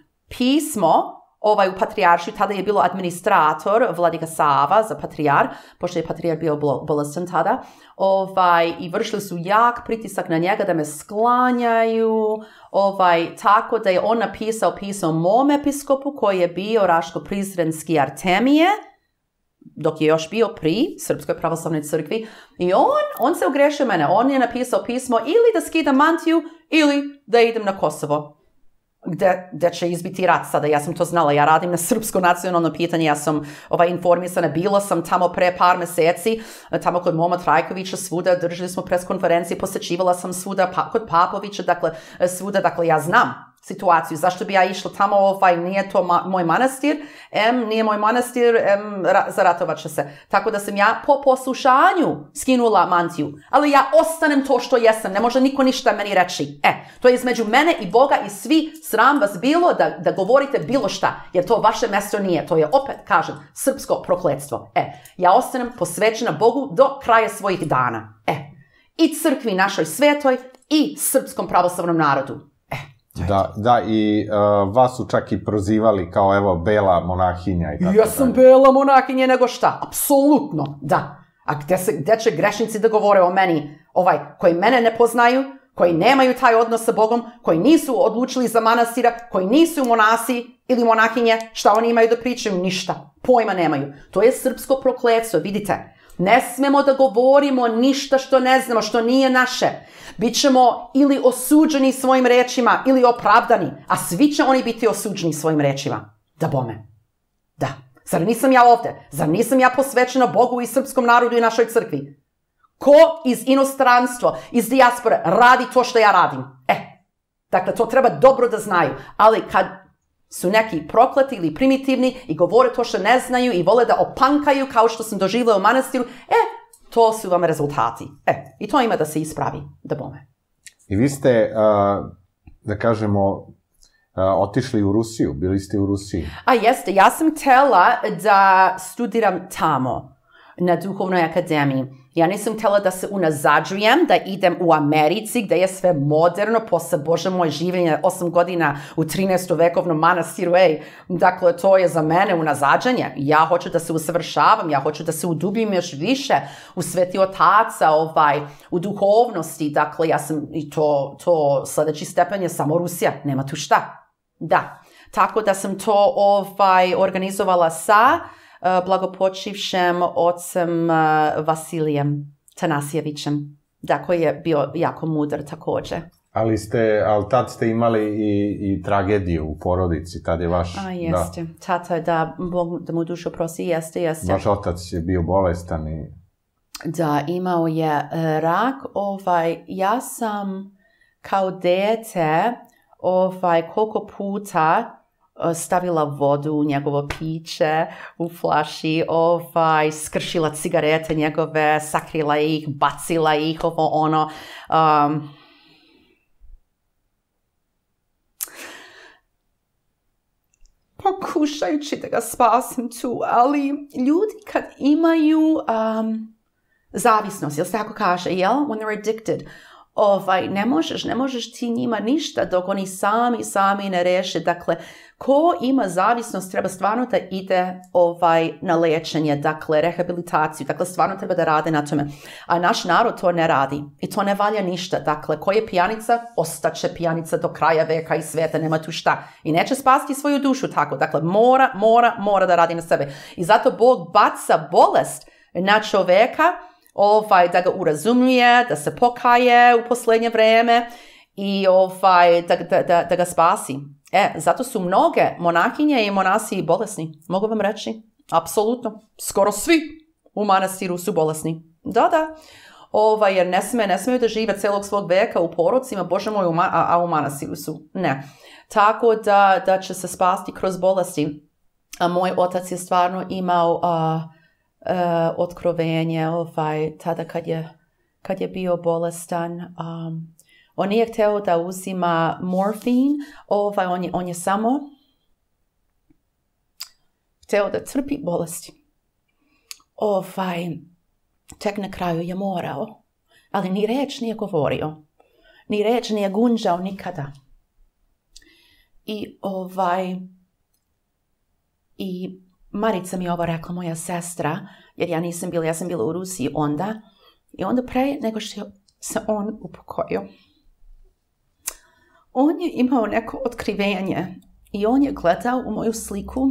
pismo ovaj u patrijaršiju, tada je bilo administrator vladika Sava za patrijar, pošto je patrijar bio bolestan tada, ovaj, i vršili su jak pritisak na njega da me sklanjaju, ovaj, tako da je on napisao pismo mom episkopu koji je bio Raško-Prizrenski Artemije, dok je još bio pri Srpskoj pravoslavnoj crkvi, i on, on se ugrešio mene, on je napisao pismo ili da skidam mantiju ili da idem na Kosovo. Gde, gde će izbiti rat sada, ja sam to znala, ja radim na srpsko nacionalno pitanje, ja sam ovaj, informisana, bila sam tamo pre par meseci, tamo kod Moma Trajkovića, svuda, držali smo pres konferencije, posećivala sam svuda, pa, kod Papovića, dakle, svuda, dakle, ja znam situaciju, zašto bi ja išla tamo, ovaj, nije to ma, moj manastir, em, nije moj manastir, em, ra, zaratovat će se. Tako da sam ja po poslušanju skinula mantiju, ali ja ostanem to što jesam, ne može niko ništa meni reći. E, to je između mene i Boga i svi sram vas bilo da, da govorite bilo šta, jer to vaše mesto nije, to je opet, kažem, srpsko prokletstvo. E, ja ostanem posvećena Bogu do kraja svojih dana. E, i crkvi našoj svetoj i srpskom pravoslavnom narodu. Da, da, i uh, vas su čak i prozivali kao, evo, bela monahinja i tako. Ja sam dalje. Bela monahinja nego šta, apsolutno, da. A gde, se, gde će grešnici da govore o meni, ovaj, koji mene ne poznaju, koji nemaju taj odnos sa Bogom, koji nisu odlučili za manastira, koji nisu monasi ili monahinje, šta oni imaju da pričaju? Ništa, pojma nemaju. To je srpsko prokletstvo, vidite. Ne smemo da govorimo ništa što ne znamo, što nije naše. Bićemo ili osuđeni svojim rečima ili opravdani, a svi će oni biti osuđeni svojim rečima. Da bome. Da. Zar nisam ja ovde? Zar nisam ja posvećena Bogu i srpskom narodu i našoj crkvi? Ko iz inostranstva, iz dijaspore radi to što ja radim? E, dakle, to treba dobro da znaju. Ali kad su neki prokleti ili primitivni i govore to što ne znaju i vole da opankaju kao što sam doživjela u manastiru, e, to su vam rezultati. E, i to ima da se ispravi, da bome. I vi ste, uh, da kažemo, uh, otišli u Rusiju, bili ste u Rusiji. A jeste, ja sam htjela da studiram tamo, na duhovnoj akademiji. Ja nisam htjela da se unazađujem, da idem u Americi, gde je sve moderno, posle, Bože moj, življenje osam godina u trinaestovekovnom manastiru, ej, dakle, to je za mene unazađanje. Ja hoću da se usavršavam, ja hoću da se udubim još više u sveti otaca, ovaj, u duhovnosti, dakle, ja sam, i to, to sledeći stepen je samo Rusija, nema tu šta. Da, tako da sam to, ovaj, organizovala sa Uh, blagopočivšem ocem uh, Vasilijem Tanasijevićem, da, koji je bio jako mudar također. Ali ste, ali tad ste imali i, i tragediju u porodici, tad je vaš... A, jeste. Da. Tata, da, Bog da mu dušu prosi, jeste, jeste. Vaš otac je bio bolestan i... da imao je rak, ovaj, ja sam kao dete ovaj, koliko puta stavila vodu u njegovo piće, u flaši, ovaj, skršila cigarete njegove, sakrila ih, bacila ih, ovo ono. Um, pokušajući da ga spasim tu, ali ljudi kad imaju um, zavisnost, jel se tako kaže, jel? When they're addicted, ovaj, ne možeš, ne možeš ti njima ništa dok oni sami, sami ne reše. Dakle, ko ima zavisnost treba stvarno da ide ovaj, na liječenje, dakle, rehabilitaciju, dakle, stvarno treba da rade na tome. A naš narod to ne radi i to ne valja ništa. Dakle, ko je pijanica, ostaće pijanica do kraja veka i svijeta, nema tu šta. I neće spasiti svoju dušu tako. Dakle, mora, mora, mora da radi na sebe. I zato Bog baca bolest na čoveka, ovaj, da ga urazumljuje, da se pokaje u posljednje vrijeme i ovaj, da, da, da, da ga spasi. E, zato su mnoge monahinje i monasi bolesni. Mogu vam reći? Apsolutno. Skoro svi u manastiru su bolesni. Da, da. Ovaj, jer ne, sme, ne smiju da žive celog svog veka u porocima, Bože moj, a, a u manastiru su. Ne. Tako da, da će se spasti kroz bolesti. A moj otac je stvarno imao a, a, otkrovenje ovaj, tada kad je, kad je bio bolestan. Um, On nije htio da uzima morfin, ovaj, on, je, on je samo htio da trpi bolesti. Ovaj, tek na kraju je morao, ali ni reč nije govorio, ni reč nije gunđao nikada. I ovaj, i Marica mi je ovo rekla, moja sestra, jer ja nisam bila, ja sam bila u Rusiji onda, i onda pre nego što se on upokojio, on je imao neko otkrivenje i on je gledao u moju sliku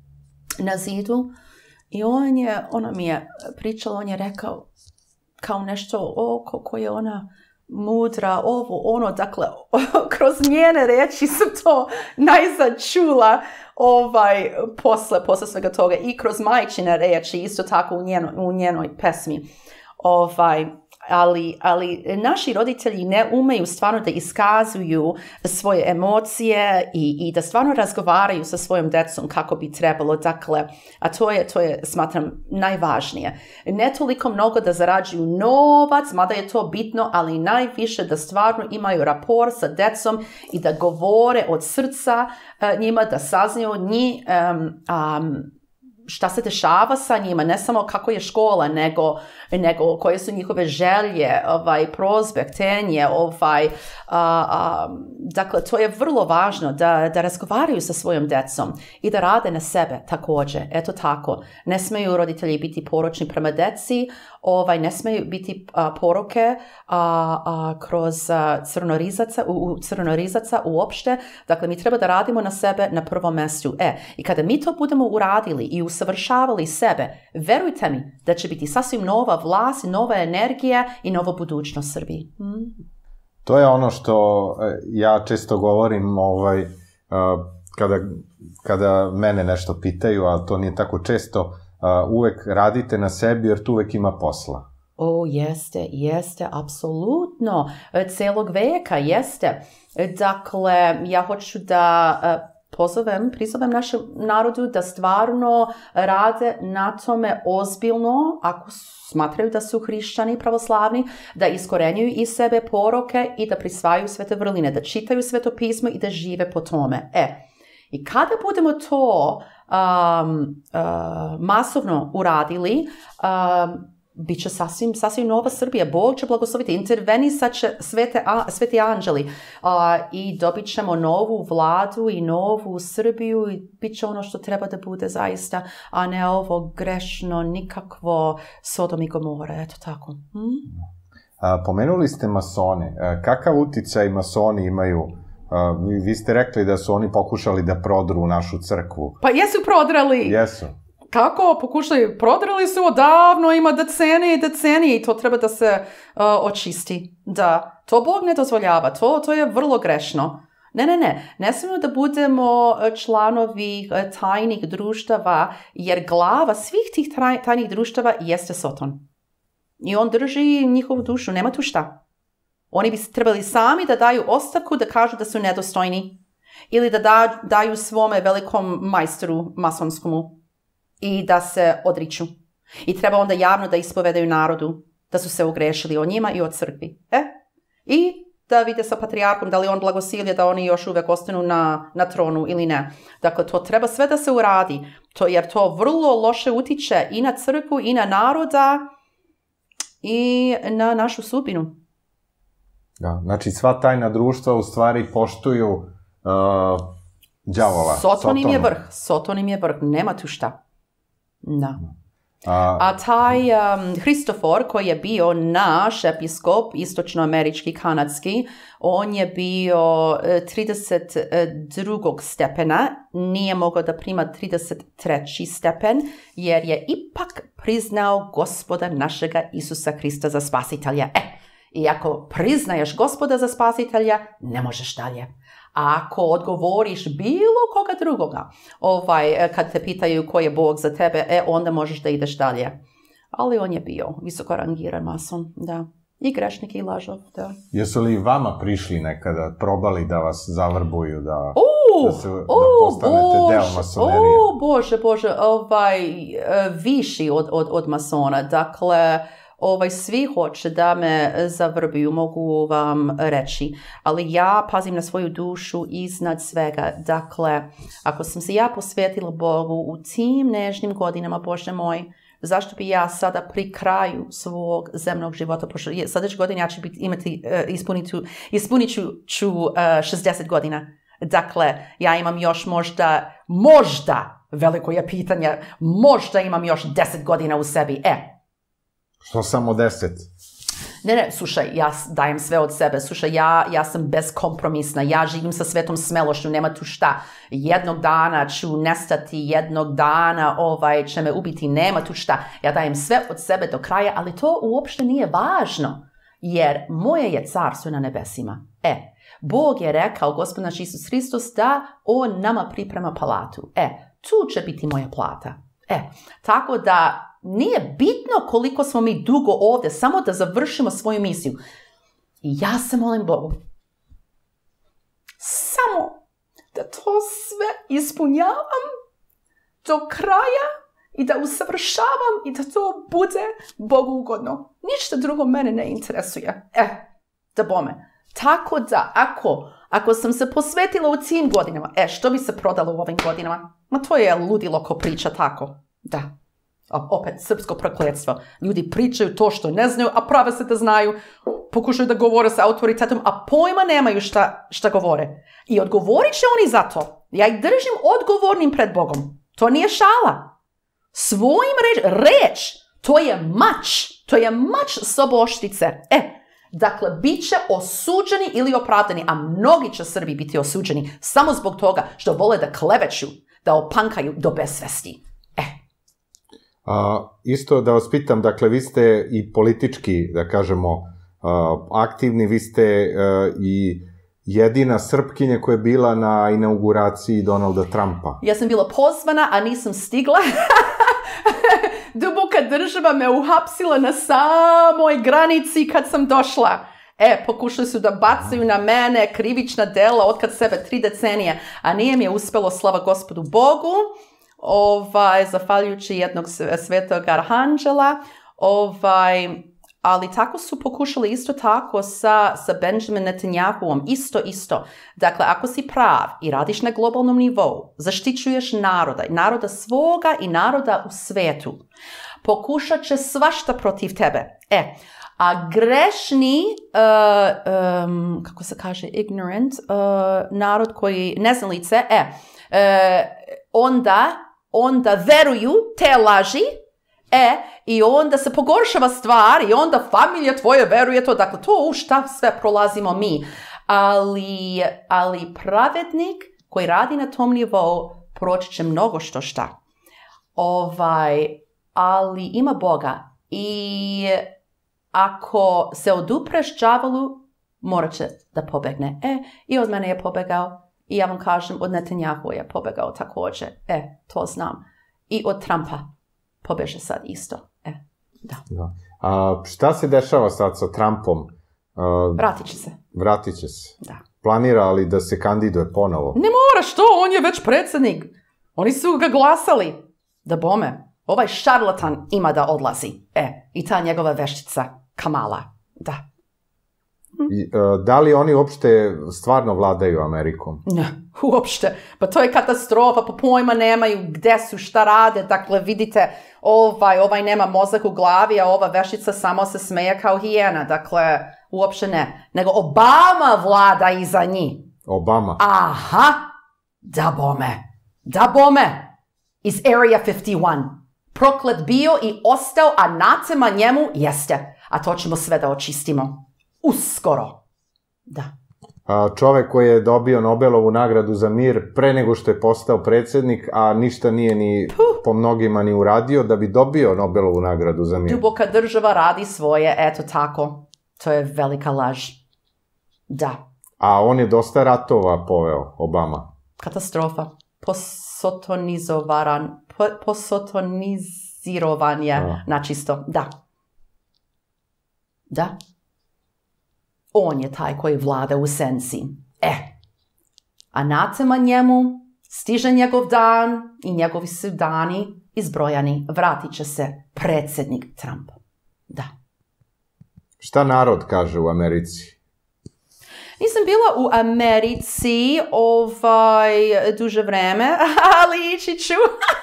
na zidu i on je, ona mi je pričala, on je rekao kao nešto, o, koliko je ona mudra, ovo, ono, dakle, kroz njene reči sam to najzad čula ovaj, posle, posle svega toga i kroz majčine reči, isto tako u, njeno, u njenoj pesmi. Ovaj, Ali, ali naši roditelji ne umeju stvarno da iskazuju svoje emocije i, i da stvarno razgovaraju sa svojom decom kako bi trebalo. Dakle, a to je, to je, smatram, najvažnije. Ne toliko mnogo da zarađuju novac, mada je to bitno, ali najviše da stvarno imaju rapor sa decom i da govore od srca uh, njima, da saznaju njih um, um, šta se dešava sa njima, ne samo kako je škola, nego, nego koje su njihove želje, ovaj, prozbe, htenje, ovaj, a, a, dakle, to je vrlo važno da, da razgovaraju sa svojom decom i da rade na sebe također. Eto tako. Ne smeju roditelji biti poročni prema deci, ovaj, ne smeju biti a, poruke a, a, kroz a, crnorizaca, u, u crnorizaca uopšte. Dakle, mi treba da radimo na sebe na prvom mjestu. E, i kada mi to budemo uradili i usavršavali sebe, verujte mi da će biti sasvim nova vlast, nova energija i nova budućnost Srbiji. Mm. To je ono što ja često govorim, ovaj, kada, kada mene nešto pitaju, a to nije tako često, uvek radite na sebi jer tu uvek ima posla. O, jeste, jeste, apsolutno. Celog veka, jeste. Dakle, ja hoću da pozovem, prizovem našem narodu da stvarno rade na tome ozbiljno, ako smatraju da su hrišćani pravoslavni, da iskorenjuju iz sebe poroke i da prisvajaju svete vrline, da čitaju sveto pismo i da žive po tome. E, i kada budemo to um, uh, masovno uradili, um, bit će sasvim, sasvim nova Srbija. Bog će blagosloviti, intervenisat će svete, a, sveti anđeli uh, i dobit ćemo novu vladu i novu Srbiju i bit će ono što treba da bude zaista, a ne ovo grešno, nikakvo Sodom i Gomora. Eto tako. Hmm? A, pomenuli ste masone. A, kakav uticaj masoni imaju? A, vi, vi ste rekli da su oni pokušali da prodru u našu crkvu. Pa jesu prodrali. Jesu. Kako pokušali? Prodrali su odavno, ima decenije i decenije i to treba da se uh, očisti. Da, to Bog ne dozvoljava, to, to je vrlo grešno. Ne, ne, ne, ne smijemo da budemo članovi tajnih društava, jer glava svih tih tajnih društava jeste Soton. I on drži njihovu dušu, nema tu šta. Oni bi trebali sami da daju ostavku, da kažu da su nedostojni. Ili da, da daju svome velikom majstoru masonskomu i da se odriču. I treba onda javno da ispovedaju narodu da su se ugrešili o njima i o crkvi. E? I da vide sa patrijarkom da li on blagosilje da oni još uvek ostanu na, na tronu ili ne. Dakle, to treba sve da se uradi, to, jer to vrlo loše utiče i na crkvu i na naroda i na našu sudbinu. Da, znači sva tajna društva u stvari poštuju uh, đavola. Soton im je vrh, Soton im je vrh, nema tu šta. Da. A, A taj um, Hristofor koji je bio naš episkop, istočnoamerički, kanadski, on je bio trideset drugog stepena, nije mogao da prima trideset treći stepen, jer je ipak priznao Gospoda našega Isusa Hrista za spasitelja. E, i ako priznaješ Gospoda za spasitelja, ne možeš dalje. A ako odgovoriš bilo koga drugoga, ovaj, kad te pitaju ko je Bog za tebe, e, onda možeš da ideš dalje. Ali on je bio visoko rangiran mason, da. I grešnik i lažov, da. Jesu li vama prišli nekada, probali da vas zavrbuju, da, uh, da, se, uh, da postanete bože, deo masonerije? O, Bože, Bože, ovaj, viši od, od, od masona. Dakle, Ovaj, svi hoće da me zavrbuju, mogu vam reći, ali ja pazim na svoju dušu iznad svega. Dakle, ako sam se ja posvetila Bogu u tim nežnim godinama, Bože moj, zašto bi ja sada pri kraju svog zemnog života, pošto sljedeće godine ja ću biti, imati, uh, ispunit, ispunit ću, ću uh, šezdeset godina. Dakle, ja imam još možda, možda, veliko je pitanje, možda imam još deset godina u sebi, e, Što samo deset? Ne, ne, slušaj, ja dajem sve od sebe. Slušaj, ja, ja sam bezkompromisna. Ja živim sa svetom smelošću, nema tu šta. Jednog dana ću nestati, jednog dana ovaj, će me ubiti, nema tu šta. Ja dajem sve od sebe do kraja, ali to uopšte nije važno. Jer moje je carstvo na nebesima. E, Bog je rekao, Gospod naš Isus Hristos, da on nama priprema palatu. E, tu će biti moja plata. E, tako da nije bitno koliko smo mi dugo ovdje, samo da završimo svoju misiju. I ja se molim Bogu, samo da to sve ispunjavam do kraja i da usavršavam i da to bude Bogu ugodno. Ništa drugo mene ne interesuje. E, da bome. Tako da, ako, ako sam se posvetila u tim godinama, e, što bi se prodalo u ovim godinama? Ma to je ludilo ko priča tako. Da. Opet, srpsko prokletstvo. Ljudi pričaju to što ne znaju, a prave se da znaju, pokušaju da govore sa autoritetom, a pojma nemaju šta, šta govore. I odgovorit će oni za to. Ja ih držim odgovornim pred Bogom. To nije šala. Svojim reč, reč, to je mač. To je mač soboštice. E, dakle, bit će osuđeni ili opravdani, a mnogi će Srbi biti osuđeni samo zbog toga što vole da kleveću, da opankaju do besvesti. A, isto da vas pitam, dakle, vi ste i politički, da kažemo, a, aktivni, vi ste a, i jedina Srpkinja koja je bila na inauguraciji Donalda Trumpa. Ja sam bila pozvana, a nisam stigla. Duboka država me uhapsila na samoj granici kad sam došla. E, pokušali su da bacaju na mene krivična dela otkad sebe tri decenije, a nije mi je uspelo, slava Gospodu Bogu. Ovaj, zahvaljujući jednog svetog arhanđela, ovaj, ali tako su pokušali isto tako sa, sa Benjamin Netanyahuom, isto, isto. Dakle, ako si prav i radiš na globalnom nivou, zaštićuješ naroda, naroda svoga i naroda u svetu, pokušat će svašta protiv tebe. E, a grešni, uh, um, kako se kaže, ignorant, uh, narod koji, neznalice, e, uh, onda onda veruju te laži, e, i onda se pogoršava stvar i onda familija tvoja veruje to, dakle, to u šta sve prolazimo mi. Ali, ali pravednik koji radi na tom nivou proći će mnogo što šta. Ovaj, ali ima Boga i ako se odupreš đavolu, morat će da pobegne. E, i od mene je pobegao. I ja vam kažem, od Netanyahu je pobegao također. E, to znam. I od Trumpa pobeže sad isto. E, da. Da. A šta se dešava sad sa Trumpom? A, vratit će se. Vratit će se. Da. Planira li da se kandiduje ponovo? Ne mora, što? On je već predsjednik. Oni su ga glasali. Da bome. Ovaj šarlatan ima da odlazi. E, i ta njegova veštica, Kamala. Da. I, uh, da li oni uopšte stvarno vladaju Amerikom? Ne, uopšte. Pa to je katastrofa, pa pojma nemaju gde su, šta rade. Dakle, vidite, ovaj, ovaj nema mozak u glavi, a ova vešica samo se smeje kao hijena. Dakle, uopšte ne. Nego Obama vlada iza njih. Obama? Aha, da bome. Da bome. Iz Area pedeset jedan. Proklet bio i ostao, a anatema njemu jeste. A to ćemo sve da očistimo. Uskoro. Da. A, čovek koji je dobio Nobelovu nagradu za mir pre nego što je postao predsjednik, a ništa nije ni Puh. po mnogima ni uradio da bi dobio Nobelovu nagradu za mir. Duboka država radi svoje, eto tako. To je velika laž. Da. A on je dosta ratova poveo, Obama. Katastrofa. Posotonizovaran. Po, posotonizirovan je a. načisto. Da. Da. On je taj koji vlada u senci. E, anatema njemu, stiže njegov dan i njegovi su dani izbrojani. Vratit će se predsjednik Trump. Da. Šta narod kaže u Americi? Nisam bila u Americi ovaj, duže vreme, ali ići ću.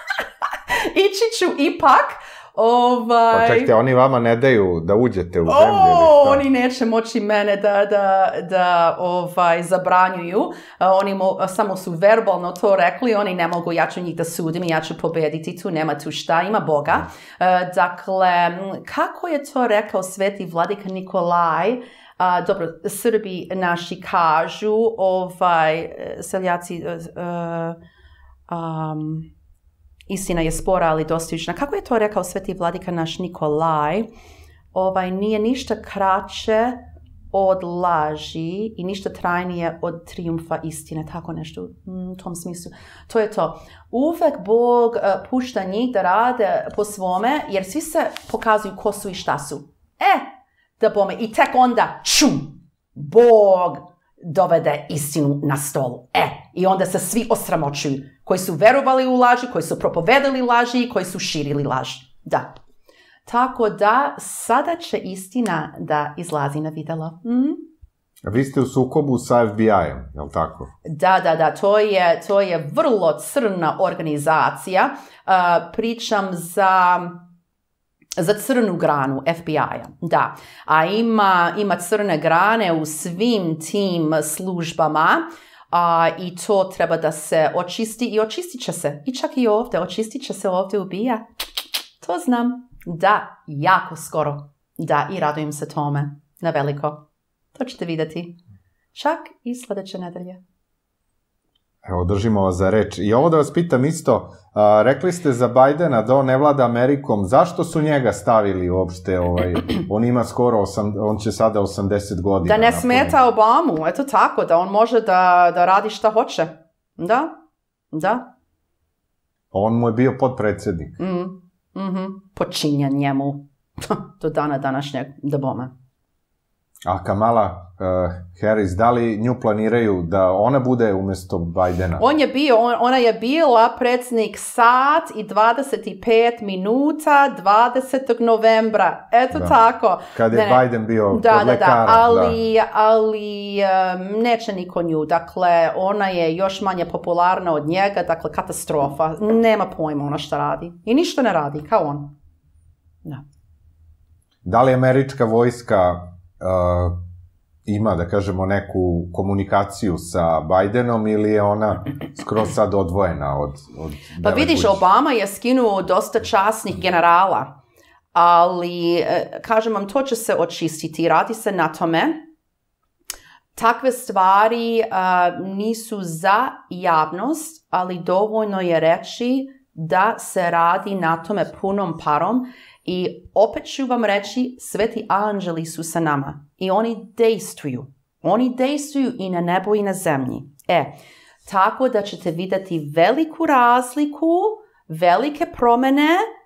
ići ću ipak. Ovaj... Pa čekajte, oni vama ne daju da uđete u zemlju? O, oni neće moći mene da, da, da ovaj, zabranjuju. Uh, oni mo, samo su verbalno to rekli, oni ne mogu, ja ću njih da sudim i ja ću pobediti tu, nema tu šta, ima Boga. Uh, dakle, kako je to rekao sveti vladika Nikolaj? Uh, dobro, Srbi naši kažu, ovaj, seljaci... Uh, um, istina je spora, ali dostižna. Kako je to rekao sveti vladika naš Nikolaj? Ovaj, nije ništa kraće od laži i ništa trajnije od trijumfa istine. Tako nešto u tom smislu. To je to. Uvek Bog uh, pušta njih da rade po svome, jer svi se pokazuju ko su i šta su. E, da bome. I tek onda, čum, Bog dovede istinu na stolu. E, i onda se svi osramočuju. Koji su verovali u laži, koji su propovedali laži i koji su širili laž. Da. Tako da, sada će istina da izlazi na videlo. Mm? A vi ste u sukobu sa F B I-em, je li tako? Da, da, da. To je, to je vrlo crna organizacija. Uh, pričam za... za crnu granu F B I-a, da. A ima, ima crne grane u svim tim službama a, i to treba da se očisti i očistit će se. I čak i ovdje, očistit će se ovdje ubija. To znam. Da, jako skoro. Da, i radujem se tome. Na veliko. To ćete vidjeti. Čak i sljedeće nedelje. Evo, držimo vas za reč. I ovo da vas pitam isto, a, rekli ste za Bajdena da on ne vlada Amerikom, zašto su njega stavili uopšte? Ovaj, on ima skoro, osam, on će sada osamdeset godina. Da ne smeta Obamu, eto tako, da on može da, da radi šta hoće. Da, da. On mu je bio podpredsjednik. Mm, mm-hmm. Počinjen njemu do dana današnjeg, da bome. A Kamala uh, Harris, da li nju planiraju da ona bude umjesto Bajdena? On je bio, on, ona je bila predsjednik sat i dvadeset pet minuta dvadesetog novembra. Eto da. Tako. Kad je ne, Biden bio da, kod da, lekara. Da, ali, da. ali um, neće niko nju. Dakle, ona je još manje popularna od njega. Dakle, katastrofa. Nema pojma ona šta radi. I ništa ne radi, kao on. Da. Da li američka vojska Uh, ima, da kažemo, neku komunikaciju sa Bajdenom ili je ona skroz sad odvojena od... od pa vidiš, kući? Obama je skinuo dosta časnih generala, ali, kažem vam, to će se očistiti, radi se na tome. Takve stvari uh, nisu za javnost, ali dovoljno je reći da se radi na tome punom parom. I opet ću vam reći, sveti anđeli su sa nama. I oni dejstvuju. Oni dejstvuju i na nebu i na zemlji. E, tako da ćete vidjeti veliku razliku, velike promjene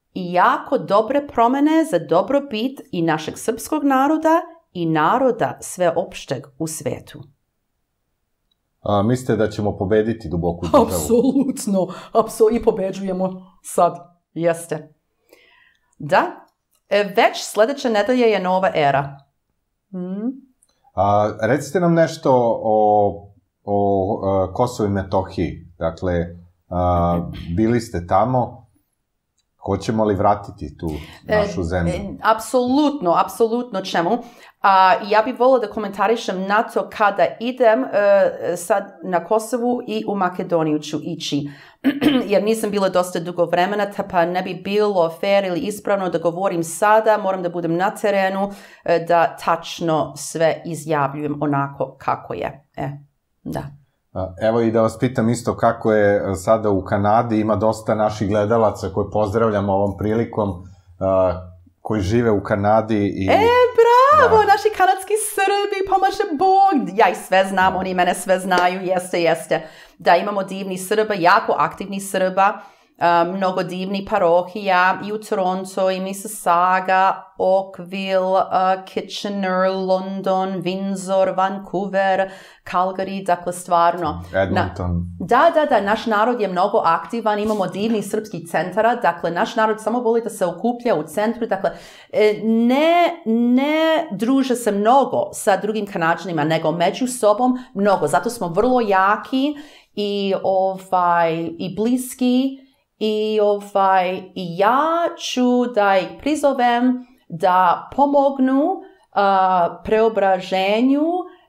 i jako dobre promjene za dobrobit i našeg srpskog naroda i naroda sveopšteg u svetu. A, mislite da ćemo pobediti duboku državu? Apsolutno, apsolutno, i pobeđujemo sad, jeste. Da, već sljedeće nedelje je nova era. Mm. A, recite nam nešto o, o a, Kosovu i Metohiji. Dakle, a, bili ste tamo. Hoćemo li vratiti tu našu zemlju? E, apsolutno, apsolutno čemu. A, ja bih volila da komentarišem na to kada idem e, sad na Kosovu i u Makedoniju ću ići. Jer nisam bila dosta dugo vremena, pa ne bi bilo fair ili ispravno da govorim sada, moram da budem na terenu, e, da tačno sve izjavljujem onako kako je. E, da. Evo i da vas pitam isto kako je sada u Kanadi, ima dosta naših gledalaca koje pozdravljam ovom prilikom, uh, koji žive u Kanadi. I... E, bravo, da. Naši kanadski Srbi, pomaže Bog. Ja ih sve znam, oni mene sve znaju, jeste, jeste. Da, imamo divni Srba, jako aktivni Srba, uh, mnogo divni parohija i u Toronto, i Mississauga, Oakville, uh, Kitchener, London, Windsor, Vancouver, Calgary, dakle stvarno. Edmonton. Na, da, da, da, naš narod je mnogo aktivan, imamo divni srpski centara, dakle naš narod samo voli da se okuplja u centru, dakle ne, ne druže se mnogo sa drugim Kanađanima, nego među sobom mnogo, zato smo vrlo jaki i, ovaj, i bliski i, ovaj, i ja ću da ih prizovem da pomognu uh, preobraženju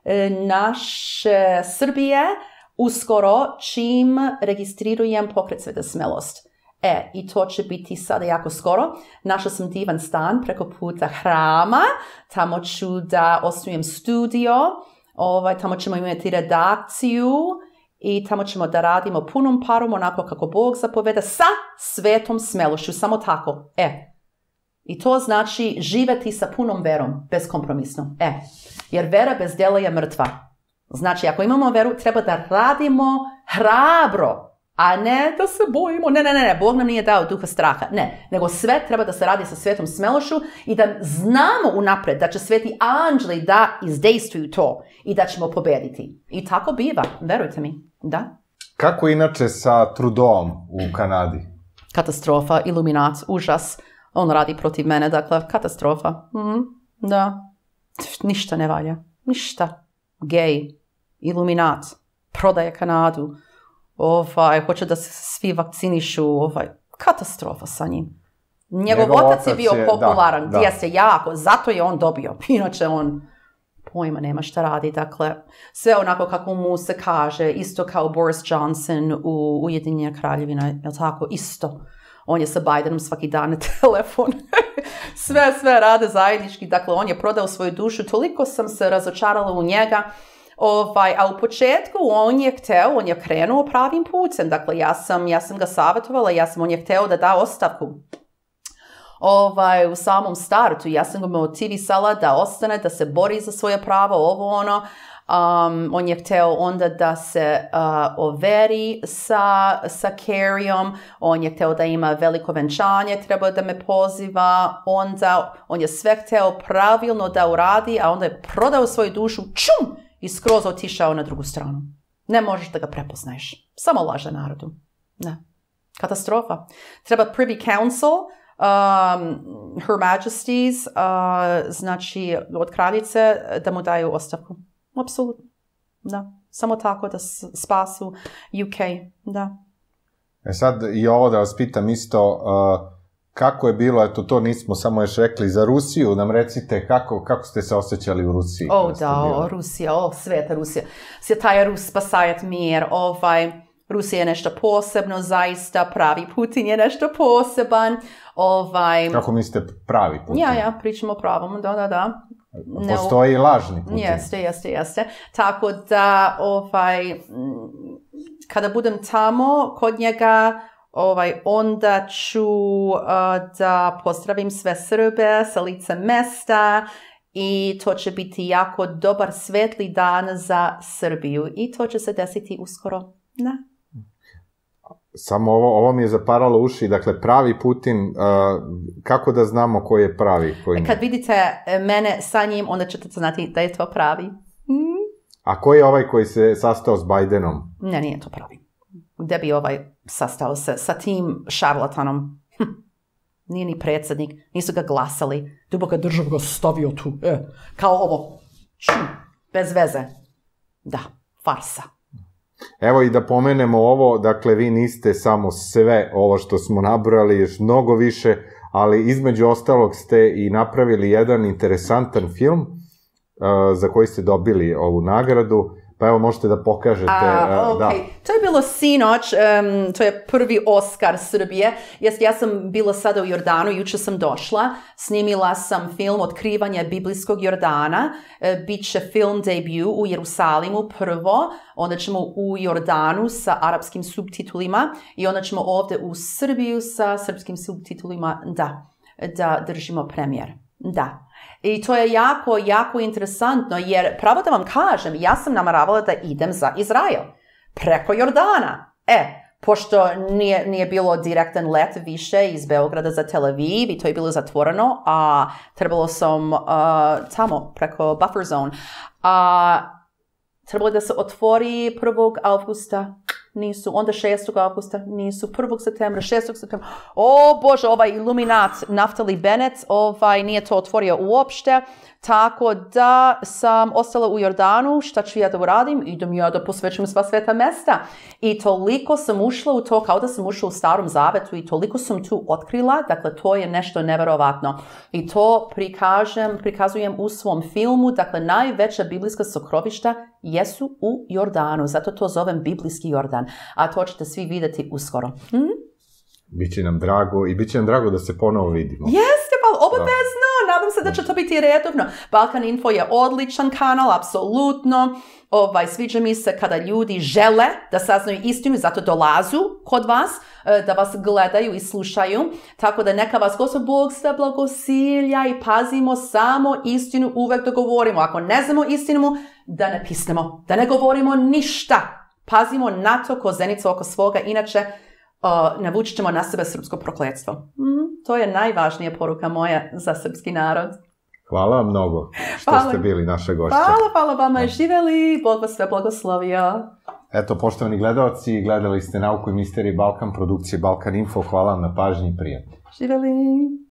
naše Srbije uskoro čim registrirujem pokret Sveta Smelost. E, i to će biti sada jako skoro. Našla sam divan stan preko puta hrama, tamo ću da osnujem studio, ovaj, tamo ćemo imati redakciju i tamo ćemo da radimo punom parom onako kako Bog zapoveda sa Svetom Smelošću, samo tako. E, i to znači živeti sa punom verom, beskompromisno. E, jer vera bez djela je mrtva. Znači, ako imamo veru, treba da radimo hrabro, a ne da se bojimo. Ne, ne, ne, ne, Bog nam nije dao duha straha. Ne, nego sve treba da se radi sa Svetom Smelošću i da znamo unapred da će sveti anđeli da izdejstvuju to i da ćemo pobediti. I tako biva, verujte mi. Da. Kako inače sa Trudeauom u Kanadi? Katastrofa, iluminat, užas. On radi protiv mene, dakle, katastrofa. Mm, da. Ništa ne valja. Ništa. Gej. Iluminat. Prodaje Kanadu. Ovaj, hoće da se svi vakcinišu. Ovaj, katastrofa sa njim. Njegov, Njegov otac je bio je, popularan. Da, da. Jeste jako. Zato je on dobio. Inače on pojma nema šta radi. Dakle, sve onako kako mu se kaže. Isto kao Boris Johnson u Ujedinjena Kraljevina. Je tako? Isto. On je sa Bidenom svaki dan na telefon. sve, sve rade zajednički. Dakle, on je prodao svoju dušu. Toliko sam se razočarala u njega. Ovaj, a u početku on je hteo, on je krenuo pravim putem. Dakle, ja sam, ja sam ga savjetovala, ja sam, on je hteo da da ostavku. Ovaj, u samom startu. Ja sam ga motivisala da ostane, da se bori za svoje pravo, ovo ono. Um, on je hteo onda da se uh, overi sa, sa Careyom, on je hteo da ima veliko venčanje, trebao da me poziva, onda on je sve hteo pravilno da uradi, a onda je prodao svoju dušu, čum, i skroz otišao na drugu stranu. Ne možeš da ga prepoznaješ. Samo laže narodu. Ne. Katastrofa. Treba Privy Council, um, Her Majesties, uh, znači od kraljice, da mu daju ostavku. Apsolutno, da. Samo tako da spasu U K, da. E sad i ovo da vas pitam isto, uh, kako je bilo, eto to nismo samo još rekli, za Rusiju, nam recite kako, kako ste se osjećali u Rusiji? O da, o, Rusija, o sveta Rusija. Svetaja Rus, spasajat mir, ovaj, Rusija je nešto posebno, zaista, pravi Putin je nešto poseban. Ovaj, kako mislite pravi Putin? Ja, ja, pričamo o pravom, da, da, da. Postoji ne, lažni Putin. Jeste, jeste, jeste. Tako da, ovaj, kada budem tamo kod njega, ovaj, onda ću uh, da pozdravim sve Srbe sa lice mesta i to će biti jako dobar svetli dan za Srbiju i to će se desiti uskoro. Da. samo ovo, ovo mi je zaparalo uši, dakle, pravi Putin, uh, kako da znamo ko je pravi? Koji... Kad vidite mene sa njim, onda ćete znati da je to pravi. Mm. A ko je ovaj koji se sastao s Bajdenom? Ne, nije to pravi. Gde bi ovaj sastao se sa tim šarlatanom? Hm. Nije ni predsjednik, nisu ga glasali. Duboka država ga stavio tu. E, kao ovo. Ču, bez veze. Da, farsa. Evo i da pomenemo ovo, dakle, vi niste samo sve ovo što smo nabrali, još mnogo više, ali između ostalog ste i napravili jedan interesantan film uh, za koji ste dobili ovu nagradu. Pa evo, možete da pokažete. A, uh, da. Okay. To je bilo sinoć, um, to je prvi Oscar Srbije. Ja, ja sam bila sada u Jordanu, juče sam došla, snimila sam film Otkrivanje biblijskog Jordana, e, bit će film debut u Jerusalimu prvo, onda ćemo u Jordanu sa arapskim subtitulima i onda ćemo ovdje u Srbiju sa srpskim subtitulima, da, da držimo premijer. Da. I to je jako, jako interesantno, jer pravo da vam kažem, ja sam namaravala da idem za Izrael, preko Jordana. E, pošto nije, nije bilo direktan let više iz Beograda za Tel Aviv i to je bilo zatvoreno, a trebalo sam uh, tamo, preko buffer zone, a trebalo da se otvori prvog avgusta. Nisu, onda šestog avgusta, nisu, prvog septembra, šestog septembra, o Bože, ovaj iluminat Naftali Bennett, ovaj nije to otvorio uopšte, tako da sam ostala u Jordanu, šta ću ja da uradim, idem ja da posvećujem sva sveta mesta i toliko sam ušla u to, kao da sam ušla u Starom Zavetu i toliko sam tu otkrila, dakle to je nešto neverovatno i to prikažem, prikazujem u svom filmu, dakle najveća biblijska sokrovišta jesu u Jordanu, zato to zovem biblijski Jordan, a to ćete svi vidjeti uskoro. Hm? Biće nam drago i biće nam drago da se ponovo vidimo. Jeste, pa obavezno, da. Nadam se da će to biti redovno. Balkan Info je odličan kanal, apsolutno. Ovaj, sviđa mi se kada ljudi žele da saznaju istinu, zato dolazu kod vas, da vas gledaju i slušaju. Tako da neka vas Gospod Bog sve blagosilja i pazimo samo istinu uvek da govorimo. Ako ne znamo istinu, da ne pisnemo, da ne govorimo ništa. Pazimo na to ko zenicu oko svoga, inače uh, navučit ćemo na sebe srpsko prokletstvo. Mm, to je najvažnija poruka moja za srpski narod. Hvala vam mnogo što hvala. Ste bili naša gošća. Hvala, hvala vama, živeli, Bog vas sve blagoslovio. Eto, poštovani gledalci, gledali ste Nauku i misterije Balkan, produkcije Balkan Info. Hvala vam na pažnji i prijatno. Živeli.